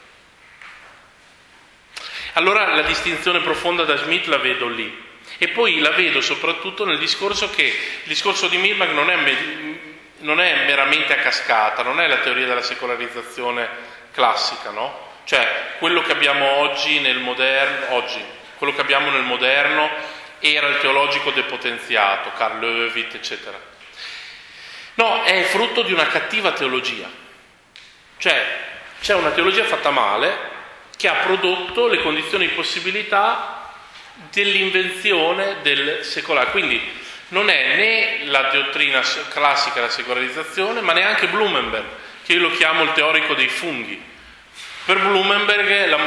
Allora la distinzione profonda da Schmitt la vedo lì. E poi la vedo soprattutto nel discorso che il discorso di Milbank non è meramente a cascata, non è la teoria della secolarizzazione classica, no? Cioè quello che abbiamo oggi nel moderno, quello che abbiamo nel moderno era il teologico depotenziato, Karl Löwit, eccetera. No, è frutto di una cattiva teologia. Cioè c'è una teologia fatta male che ha prodotto le condizioni di possibilità dell'invenzione del secolare. Quindi non è né la dottrina classica della secolarizzazione, ma neanche Blumenberg, che io lo chiamo il teorico dei funghi. Per Blumenberg la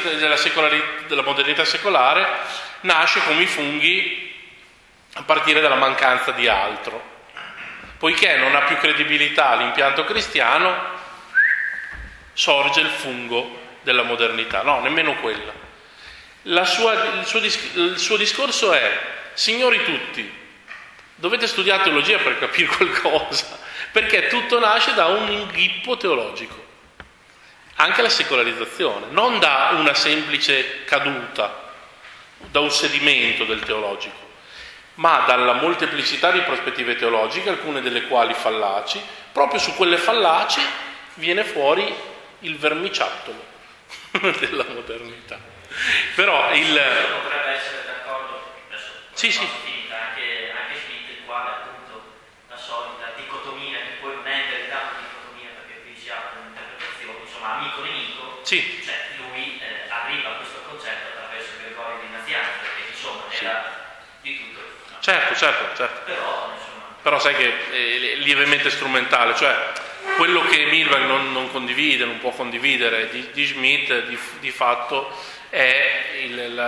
modernità secolare nasce come i funghi a partire dalla mancanza di altro. Poiché non ha più credibilità l'impianto cristiano, sorge il fungo della modernità. No, nemmeno quella. Il suo discorso è: signori tutti, dovete studiare teologia per capire qualcosa, perché tutto nasce da un inghippo teologico. Anche la secolarizzazione, non da una semplice caduta, da un sedimento del teologico, ma dalla molteplicità di prospettive teologiche, alcune delle quali fallaci. Proprio su quelle fallaci viene fuori il vermiciattolo della modernità. Però potrebbe essere d'accordo, adesso sì. anche Schmitt, il quale appunto la solita dicotomia, che poi non è in verità una dicotomia, perché qui si apre un'interpretazione, insomma, amico-nemico, sì. Cioè lui arriva a questo concetto attraverso Gregorio di Nazianzo, perché insomma era di tutto. No? Certo. Però sai che è lievemente strumentale, cioè quello che Milbank non condivide, non può condividere di Schmitt, di fatto è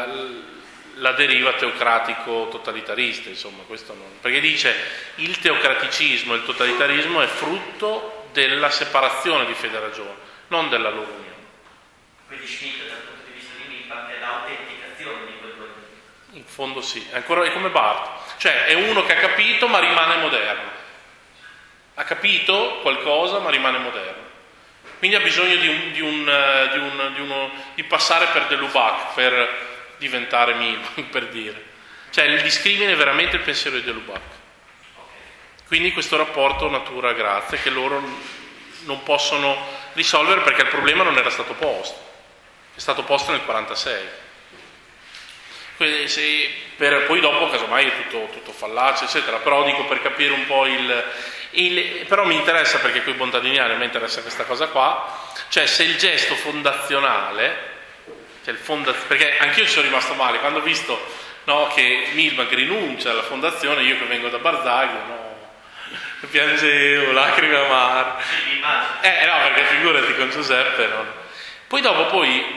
la deriva teocratico-totalitarista, insomma, questo non. Perché dice il teocraticismo e il totalitarismo è frutto della separazione di fede e ragione, non della loro unione. Quindi Schmitt dal punto di vista di Milbank è l'autenticazione di quel due. In fondo sì, è come Barth. Cioè è uno che ha capito ma rimane moderno. Ha capito qualcosa ma rimane moderno. Quindi ha bisogno di passare per De Lubac per diventare Milbank, per dire. Cioè il discrimine veramente il pensiero di De Lubac. Quindi questo rapporto natura-grazia che loro non possono risolvere perché il problema non era stato posto. È stato posto nel 1946. Poi dopo casomai è tutto fallace, eccetera. Però dico, per capire un po' però mi interessa, perché coi bontadiniani a me interessa questa cosa qua, cioè se il gesto fondazionale, perché anch'io ci sono rimasto male quando ho visto, no, che Milbank rinuncia alla fondazione, io che vengo da Barzagli, no, piangevo, lacrime amare. No, perché figurati con Giuseppe, no? Poi dopo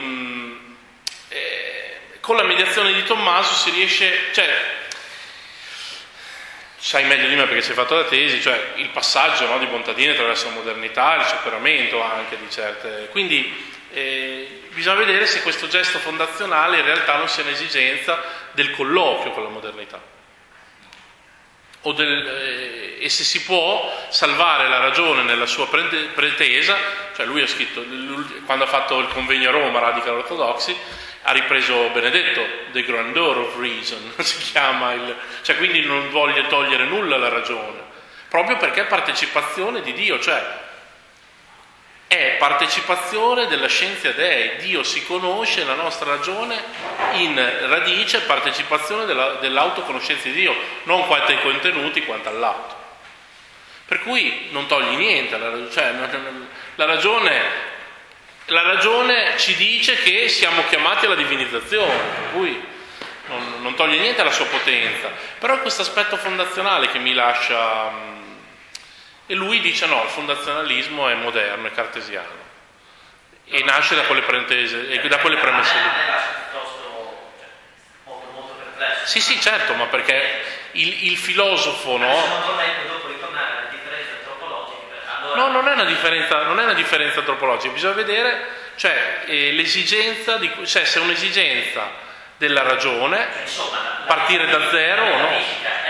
con la mediazione di Tommaso si riesce, cioè sai meglio di me perché ci hai fatto la tesi, cioè il passaggio, no, di Bontadini attraverso la modernità, il superamento anche di certe. Quindi bisogna vedere se questo gesto fondazionale in realtà non sia un'esigenza del colloquio con la modernità. E se si può salvare la ragione nella sua pretesa, cioè lui ha scritto, quando ha fatto il convegno a Roma, Radical Orthodoxy, ha ripreso Benedetto, The Grandeur of Reason, si chiama, cioè quindi non voglio togliere nulla alla ragione, proprio perché è partecipazione di Dio, cioè è partecipazione della scienza dei. Dio si conosce, la nostra ragione in radice partecipazione dell'autoconoscenza di Dio, non quanto ai contenuti quanto all'atto. Per cui non togli niente, cioè la ragione ci dice che siamo chiamati alla divinizzazione, per cui non toglie niente alla sua potenza, però è questo aspetto fondazionale che mi lascia E lui dice no, il fondazionalismo è moderno, è cartesiano. E nasce da quelle premesse lì. Molto perplesso. Sì, certo, ma perché il filosofo, no? Dopo ritornare alla differenza antropologica. No, non è una differenza antropologica, bisogna vedere, cioè, l'esigenza cioè se è un'esigenza della ragione, partire da zero o no?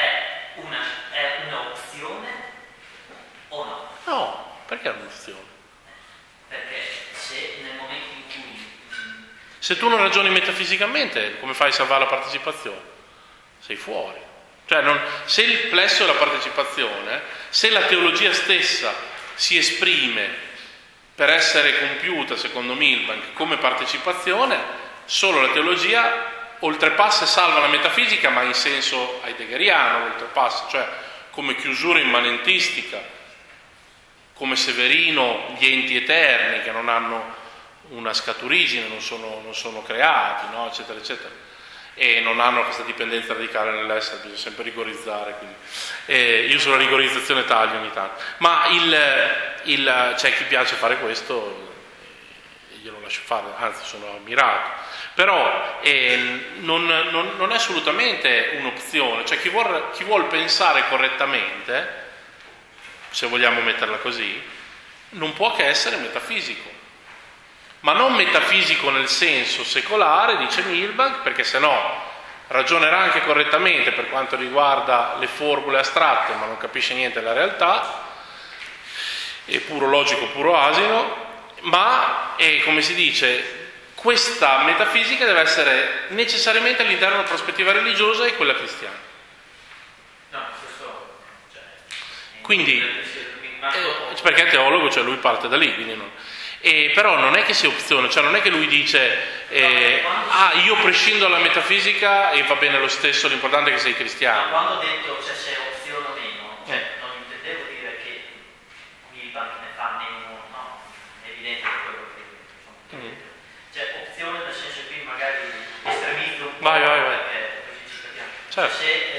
È un'opzione o no? No, perché è un'opzione? Perché se nel momento in cui... Se tu non ragioni metafisicamente, come fai a salvare la partecipazione? Sei fuori. Cioè, se il plesso è la partecipazione, se la teologia stessa si esprime per essere compiuta, secondo Milbank, come partecipazione, solo la teologia oltrepassa e salva la metafisica, ma in senso heideggeriano, oltrepassa, cioè come chiusura immanentistica, come Severino, gli enti eterni che non hanno una scaturigine, non sono creati, no? Eccetera, eccetera, e non hanno questa dipendenza radicale nell'essere, bisogna sempre rigorizzare, quindi. Io sulla rigorizzazione taglio ogni tanto, ma c'è chi piace fare questo, glielo lascio fare, anzi sono ammirato, però non è assolutamente un'opzione, cioè chi vuol pensare correttamente, se vogliamo metterla così, non può che essere metafisico, ma non metafisico nel senso secolare, dice Milbank, perché se no ragionerà anche correttamente per quanto riguarda le formule astratte, ma non capisce niente della realtà, è puro logico, puro asino, ma come si dice, questa metafisica deve essere necessariamente all'interno della prospettiva religiosa e quella cristiana. No, questo... Quindi, perché è teologo, cioè lui parte da lì, quindi non... però non è che sia opzione, cioè non è che lui dice io prescindo dalla metafisica e va bene lo stesso, l'importante è che sei cristiano. Quando ho detto se è opzione o meno, non intendevo dire che Milbank ne fa meno, no, è evidente quello che cioè opzione nel senso che magari estremizzo un po', vai. perché così ci capiamo. Certo.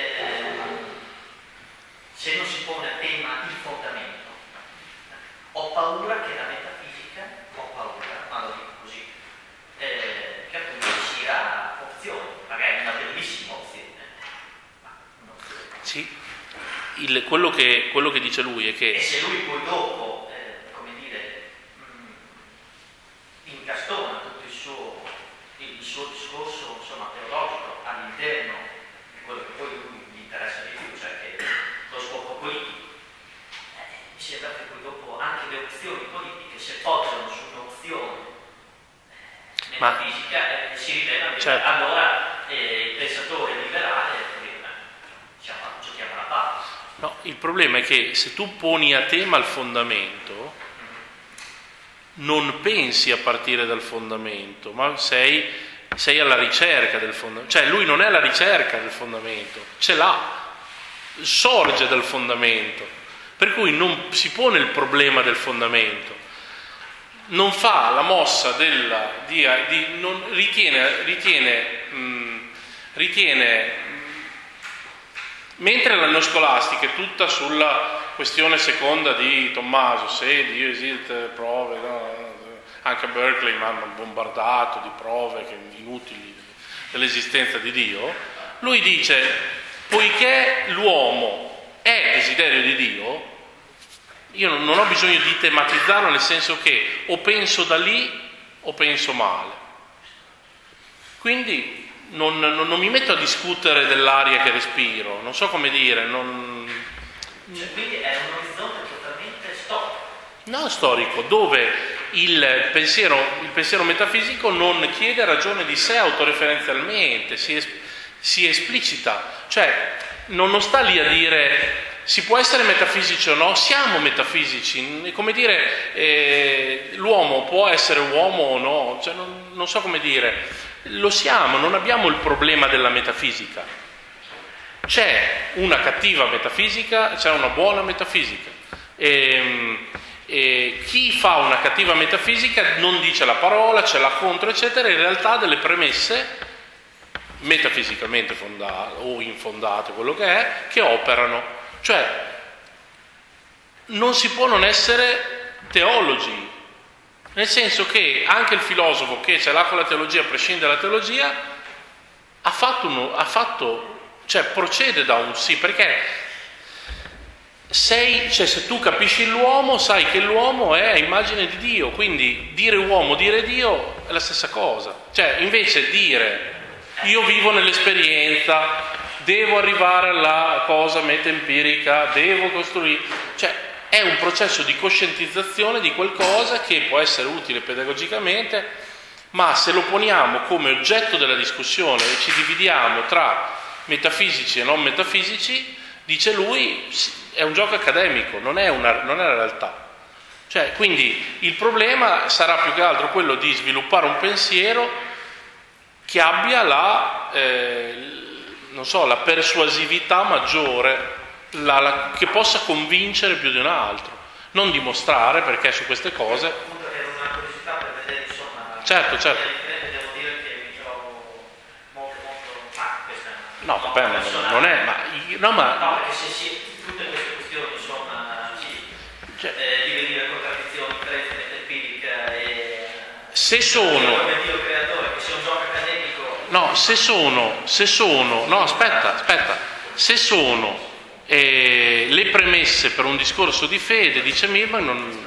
Se non si pone a tema il fondamento, ho paura che la metafisica, ma lo dico così, che appunto sia opzione, magari una bellissima opzione, ma un'opzione. Sì, quello che dice lui è che... E se lui poi dopo, come dire, incastona tutto il suo discorso, insomma, teologico all'interno di quello che poi lui gli interessa di più, cioè che lo scopo politico, mi sembra che poi dopo anche le opzioni politiche, se poggiano su un'opzione metafisica, si rivela che certo. allora il pensatore liberale, giochiamo la parte. No, il problema è che se tu poni a tema il fondamento, non pensi a partire dal fondamento, ma sei alla ricerca del fondamento. Cioè lui non è alla ricerca del fondamento, ce l'ha, sorge dal fondamento, per cui non si pone il problema del fondamento, non fa la mossa non ritiene. Mentre la neoscolastica è tutta sulla questione seconda di Tommaso, se Dio esiste, prove, anche a Berkeley mi hanno bombardato di prove inutili dell'esistenza di Dio, lui dice, poiché l'uomo è desiderio di Dio, io non ho bisogno di tematizzarlo, nel senso che o penso da lì o penso male. Quindi non mi metto a discutere dell'aria che respiro, non so come dire, quindi è un orizzonte totalmente storico. No, storico, dove il pensiero metafisico non chiede ragione di sé autoreferenzialmente, si esplicita, cioè non sta lì a dire si può essere metafisici o no, siamo metafisici, è come dire l'uomo può essere uomo o no, cioè non so come dire. Lo siamo, non abbiamo il problema della metafisica. C'è una cattiva metafisica, c'è una buona metafisica. E chi fa una cattiva metafisica non dice la parola, ce l'ha contro, eccetera, in realtà ha delle premesse metafisicamente fondate o infondate, quello che è, che operano. Cioè, non si può non essere teologi, nel senso che anche il filosofo che ce l'ha con la teologia, prescinde dalla teologia, cioè procede da un sì, perché se tu capisci l'uomo, sai che l'uomo è immagine di Dio, quindi dire uomo, dire Dio è la stessa cosa. Cioè, invece dire io vivo nell'esperienza, devo arrivare alla cosa metaempirica, devo costruire, cioè è un processo di coscientizzazione di qualcosa che può essere utile pedagogicamente, ma se lo poniamo come oggetto della discussione e ci dividiamo tra metafisici e non metafisici, dice lui, è un gioco accademico, non è la realtà. Cioè, quindi il problema sarà più che altro quello di sviluppare un pensiero che abbia la persuasività maggiore, che possa convincere più di un altro, non dimostrare, perché su queste cose... Appunto era una curiosità per vedere, insomma... Certo. Devo dire che mi trovo molto... questa No, vabbè, ma non è... No, perché se tutte queste questioni, insomma, di venire contraddizioni, differenze metafisica e... Se sono... Come Dio creatore, che sia un gioco accademico... No, se sono... No, aspetta. Se sono le premesse per un discorso di fede, dice Milman,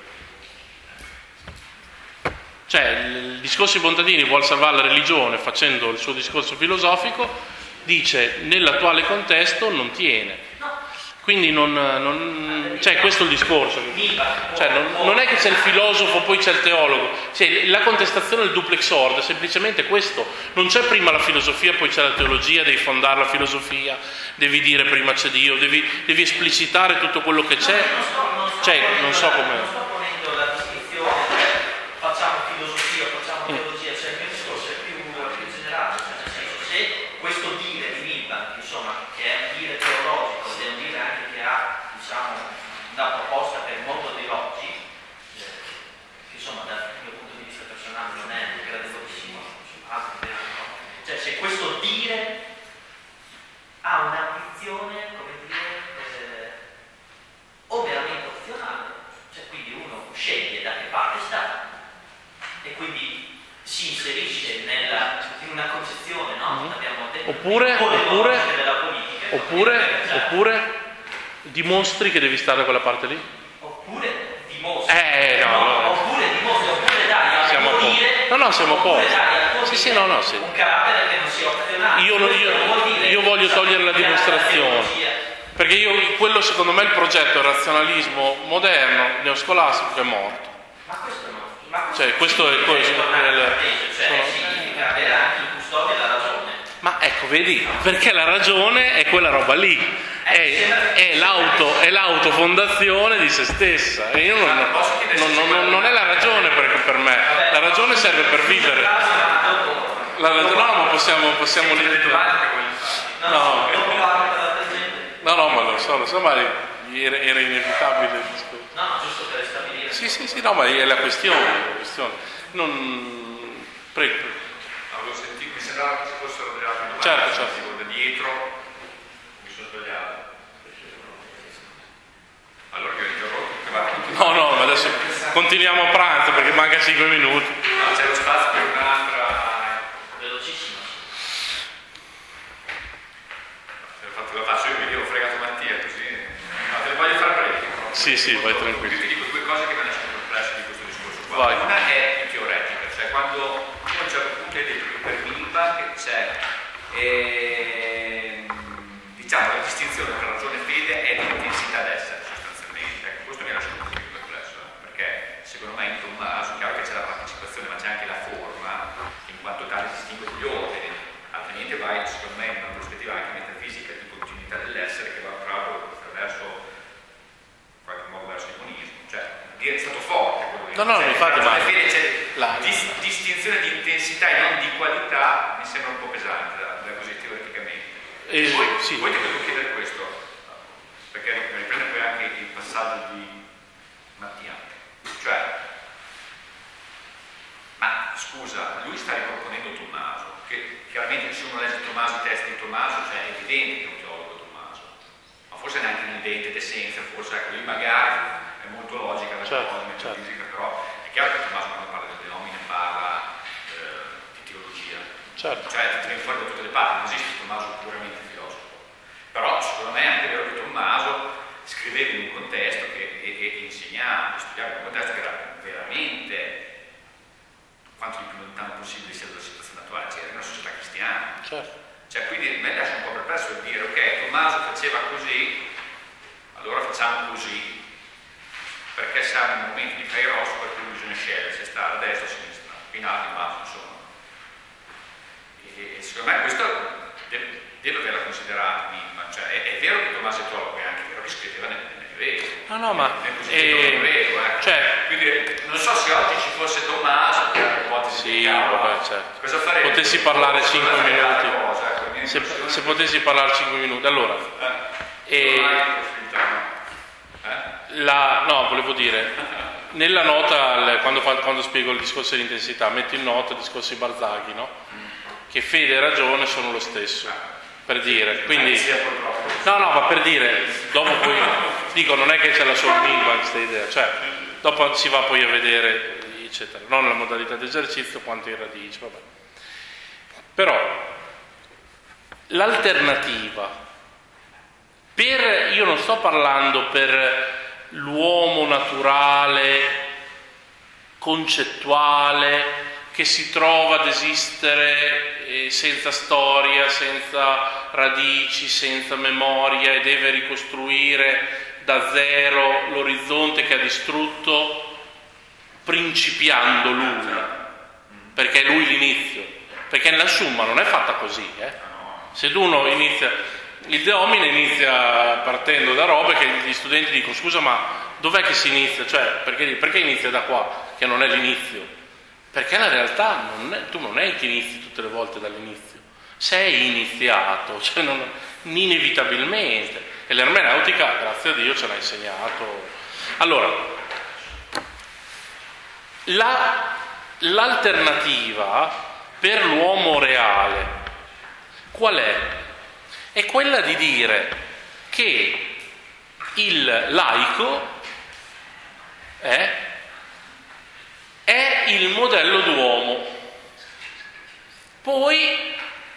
cioè il discorso di Bontadini vuole salvare la religione facendo il suo discorso filosofico, dice nell'attuale contesto non tiene. Quindi cioè questo è il discorso. Cioè, non è che c'è il filosofo, poi c'è il teologo. Cioè, la contestazione del duplex ordo è semplicemente questo. Non c'è prima la filosofia, poi c'è la teologia, devi fondare la filosofia, devi dire prima c'è Dio, devi esplicitare tutto quello che c'è. Non so come... Non sto ponendo la distinzione, facciamo filosofia, facciamo teologia, cioè il mio discorso è più generale, cioè nel senso, se questo dire di Milman, insomma, che è un dire teologico, ed è un dire anche che ha, diciamo, una proposta per il mondo di oggi, che insomma dal mio punto di vista personale non è gradevolissimo, cioè se questo dire ha un'ambizione, come dire, o veramente opzionale, cioè quindi uno sceglie da che parte sta e quindi si inserisce in una concezione, no? Abbiamo detto, oppure dimostri che devi stare da quella parte lì. Oppure dimostri. Oppure dai a siamo dire. No, siamo a posto. Sì, un carattere che non sia opzionale. Io voglio togliere la dimostrazione, perché quello secondo me il progetto del razionalismo moderno, neoscolastico, è morto. Ma questo no. Cioè, questo è significa avere anche in custodia la ragione. Ma ecco, vedi, perché la ragione è quella roba lì, è l'autofondazione di se stessa, e io non è la ragione per me, la ragione serve per vivere. Ma possiamo No, ma lo so, ma era inevitabile il discorso. No, giusto per stabilire. Sì, no, ma è la questione. Prego. Avevo sentito, mi sembrava che ci fossero delle altre domande. Certo. Da dietro, mi sono sbagliato. Allora che ho interrotto. No, ma adesso continuiamo a pranzo perché manca 5 minuti. No, c'è lo spazio per un'altra. Velocissimo. Lo faccio io, quindi ho fregato Mattia così. No, te le voglio fare brevi. Sì, vai tranquillo. Ti dico due cose che mi hanno lasciato perplessi di questo discorso qua. Vai. Una è più teoretica, cioè quando a un certo punto hai detto per Milman che c'è diciamo la distinzione tra ragione e fede è l'intensità d'essere sostanzialmente. Ecco, questo mi ha lasciato un po' più perplesso, perché secondo me in Tommaso, chiaro che c'è la partecipazione, ma c'è anche la forma, in quanto tale distingue gli ordini, altrimenti vai secondo me in una prospettiva anche metafisica, tipo l'utilità dell'essere, che va proprio attraverso in qualche modo verso il monismo, cioè è stato forte quello che No, infatti, ma la distinzione di intensità e non di qualità mi sembra un po' pesante da così teoreticamente. Poi ti volevo chiedere questo, perché riprende poi anche il passaggio di Mattia, cioè, ma scusa, lui sta riproponendo Tommaso, che chiaramente se uno legge Tommaso, i testi di Tommaso, cioè è evidente che è un teologo Tommaso, ma forse neanche nel dente d'essenza, forse ecco, lì magari è molto logica la cosa metafisica, però è chiaro che Tommaso quando parla del fenomeno parla di teologia, cioè ti viene fuori da tutte le parti, non esiste Tommaso puramente filosofo, però secondo me è anche vero che Tommaso scriveva in un contesto e insegnava, studiava in un contesto che era veramente quanto di più lontano possibile sia dalla situazione attuale, cioè era una società cristiana. Cioè, quindi me lascia un po' perplesso per dire, ok, Tommaso faceva così, allora facciamo così, perché siamo in un momento di kairos per cui bisogna scegliere se stare a destra o a sinistra, in alto, in basso, insomma. E secondo me questo deve averla considerata minima, cioè è vero che Tommaso è teologo, è anche vero che scriveva nel Medioevo. No, ma cioè, quindi non so se oggi ci fosse Tommaso, che sì, vabbè, certo. Cosa farei? Potessi parlare 5 minuti. Se potessi parlare 5 minuti, allora. No, volevo dire, nella nota, quando spiego il discorso di intensità, metto in nota il discorso di Barzaghi, no? Che fede e ragione sono lo stesso, per dire. Quindi, no, ma per dire, dopo poi, dico, non è che c'è la sola lingua questa idea, cioè, dopo si va poi a vedere, eccetera, non la modalità di esercizio quanto in radice, vabbè. Però l'alternativa io non sto parlando per l'uomo naturale, concettuale, che si trova ad esistere senza storia, senza radici, senza memoria e deve ricostruire da zero l'orizzonte che ha distrutto, principiando lui, perché è lui l'inizio, perché la Summa non è fatta così, se uno inizia, il De Homine inizia partendo da robe che gli studenti dicono, scusa, ma dov'è che si inizia? Cioè, perché inizia da qua, che non è l'inizio? Perché la realtà tu non è che inizi tutte le volte dall'inizio, sei iniziato, cioè inevitabilmente, e l'ermeneutica, grazie a Dio, ce l'ha insegnato. Allora, l'alternativa per l'uomo reale qual è? È quella di dire che il laico è il modello d'uomo, poi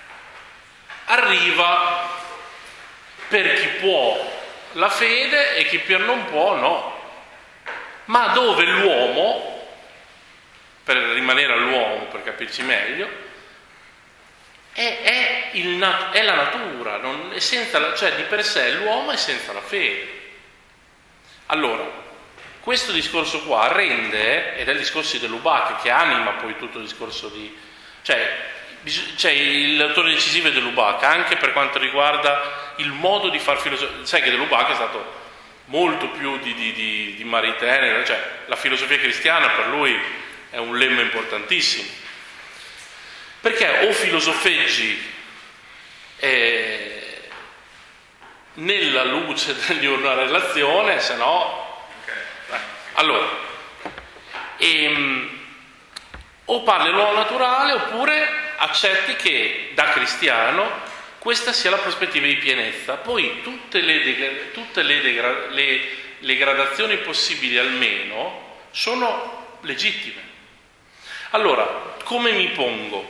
arriva per chi può la fede e chi per non può no, ma dove l'uomo, per rimanere all'uomo, per capirci meglio, è la natura, cioè di per sé l'uomo è senza la fede. Allora, questo discorso qua rende, ed è il discorso di Lubac che anima poi tutto il discorso cioè l'autore decisivo è De Lubac, anche per quanto riguarda il modo di far filosofia. Sai che De Lubac è stato molto più di Maritain, cioè la filosofia cristiana per lui è un lemma importantissimo, perché o filosofeggi nella luce di una relazione, se no allora o parli l'uomo naturale oppure accetti che da cristiano questa sia la prospettiva di pienezza. Poi tutte le gradazioni possibili almeno sono legittime. Allora, come mi pongo?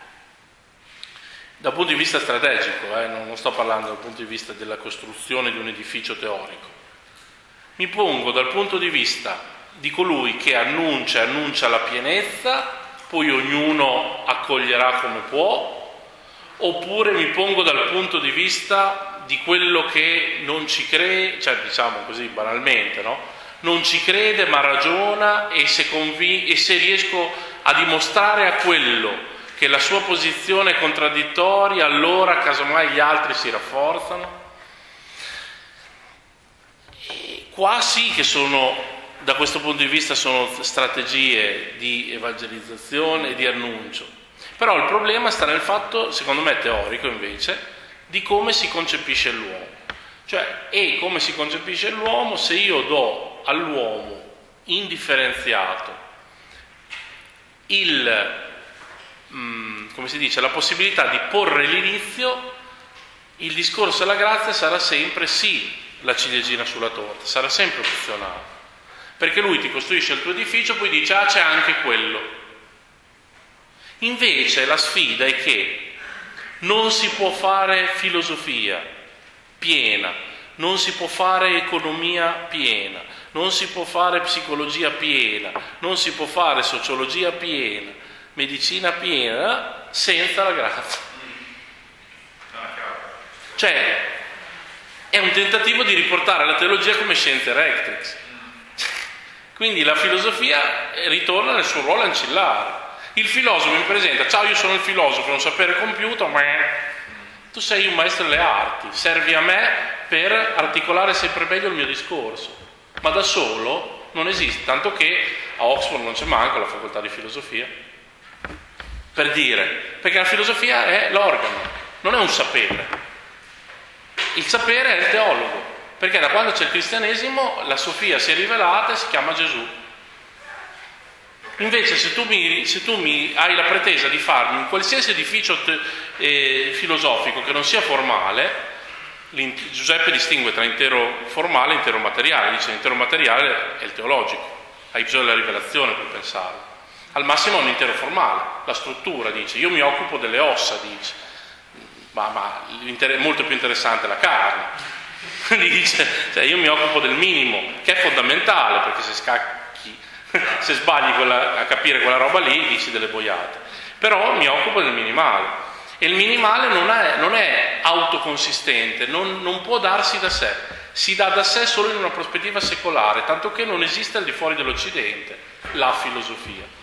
Dal punto di vista strategico, non sto parlando dal punto di vista della costruzione di un edificio teorico. Mi pongo dal punto di vista di colui che annuncia la pienezza, poi ognuno accoglierà come può, oppure mi pongo dal punto di vista di quello che non ci crede, cioè diciamo così banalmente, no? Non ci crede ma ragiona e se riesco a dimostrare a quello che la sua posizione è contraddittoria, allora casomai gli altri si rafforzano. E qua sì che da questo punto di vista sono strategie di evangelizzazione e di annuncio. Però il problema sta nel fatto, secondo me teorico invece, di come si concepisce l'uomo. Cioè, come si concepisce l'uomo se io do all'uomo indifferenziato come si dice, la possibilità di porre l'inizio, il discorso della grazia sarà sempre sì, la ciliegina sulla torta, sarà sempre opzionale, perché lui ti costruisce il tuo edificio, poi dice c'è anche quello. Invece la sfida è che non si può fare filosofia piena, non si può fare economia piena, non si può fare psicologia piena, non si può fare sociologia piena, medicina piena senza la grazia. Cioè è un tentativo di riportare la teologia come scienza rectrix. Quindi la filosofia ritorna nel suo ruolo ancillare. Il filosofo mi presenta: ciao, io sono il filosofo, è un sapere compiuto, ma tu sei un maestro delle arti, servi a me per articolare sempre meglio il mio discorso, ma da solo non esiste, tanto che a Oxford non c'è manco la facoltà di filosofia, per dire, perché la filosofia è l'organo, non è un sapere. Il sapere è il teologo, perché da quando c'è il cristianesimo la Sofia si è rivelata e si chiama Gesù. Invece se tu hai la pretesa di farmi un qualsiasi edificio filosofico che non sia formale, Giuseppe distingue tra intero formale e intero materiale, dice l'intero materiale è il teologico, hai bisogno della rivelazione per pensarlo. Al massimo è un intero formale, la struttura, dice, io mi occupo delle ossa, dice, ma è molto più interessante la carne, dice, cioè io mi occupo del minimo, che è fondamentale, perché se sbagli a capire quella roba lì dici delle boiate, però mi occupo del minimale, e il minimale non è autoconsistente, non può darsi da sé, si dà da sé solo in una prospettiva secolare, tanto che non esiste al di fuori dell'Occidente la filosofia.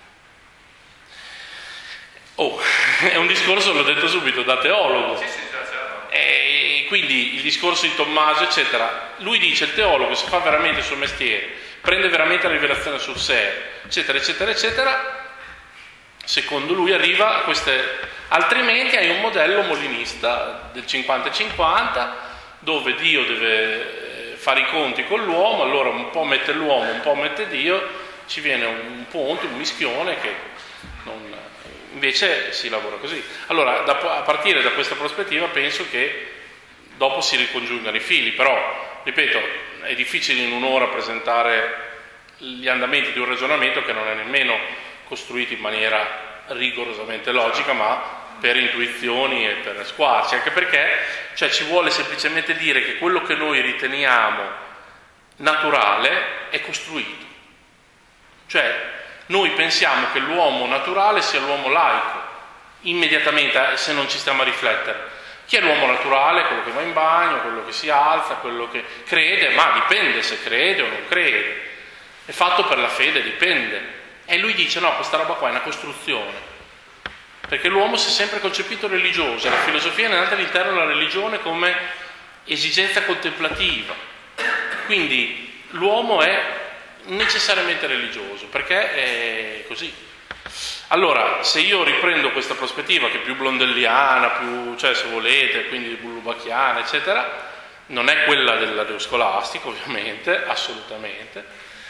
È un discorso, l'ho detto subito, da teologo. Sì, certo. E quindi il discorso di Tommaso eccetera, lui dice il teologo se fa veramente il suo mestiere, prende veramente la rivelazione sul sé, eccetera eccetera eccetera, secondo lui arriva a queste, altrimenti hai un modello molinista del 50-50 dove Dio deve fare i conti con l'uomo, allora un po' mette l'uomo, un po' mette Dio, ci viene un ponte, un mischione che invece si lavora così. Allora a partire da questa prospettiva penso che dopo si ricongiungano i fili, però ripeto, è difficile in un'ora presentare gli andamenti di un ragionamento che non è nemmeno costruito in maniera rigorosamente logica, ma per intuizioni e per squarci, anche perché ci vuole semplicemente dire che quello che noi riteniamo naturale è costruito. Cioè noi pensiamo che l'uomo naturale sia l'uomo laico, immediatamente, se non ci stiamo a riflettere. Chi è l'uomo naturale? Quello che va in bagno, quello che si alza, quello che crede, ma dipende se crede o non crede. È fatto per la fede, dipende. E lui dice no, questa roba qua è una costruzione. Perché l'uomo si è sempre concepito religioso, la filosofia è nata all'interno della religione come esigenza contemplativa. Quindi l'uomo è necessariamente religioso, perché è così. Allora, se io riprendo questa prospettiva che è più blondelliana, più, se volete, quindi bullubachiana, eccetera, non è quella dell'ateo scolastico, ovviamente, assolutamente,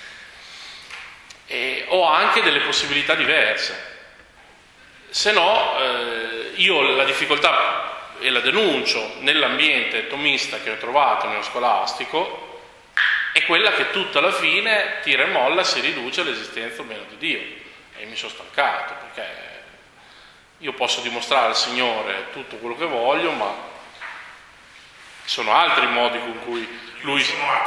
e ho anche delle possibilità diverse. Se no, io la difficoltà e la denuncio nell'ambiente tomista che ho trovato neoscolastico è quella che tutta alla fine tira e molla si riduce all'esistenza o meno di Dio, e mi sono stancato, perché io posso dimostrare al Signore tutto quello che voglio, ma sono altri modi con cui lui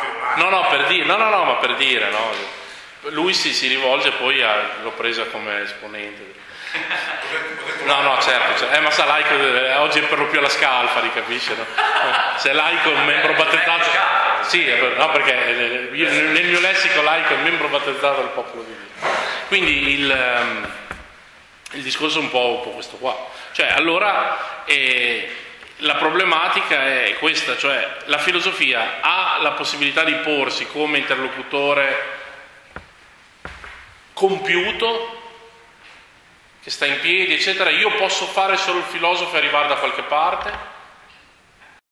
per dire lui si rivolge poi l'ho presa come esponente. No, certo, ma sa laico oggi è per lo più alla Scalfari, capisce? No? Se laico è un membro battezzato, sì, no, perché nel mio lessico laico è un membro battezzato del popolo di Dio. Quindi il discorso è un po' questo qua. Allora la problematica è questa, la filosofia ha la possibilità di porsi come interlocutore compiuto, che sta in piedi, eccetera. Io posso fare solo il filosofo e arrivare da qualche parte?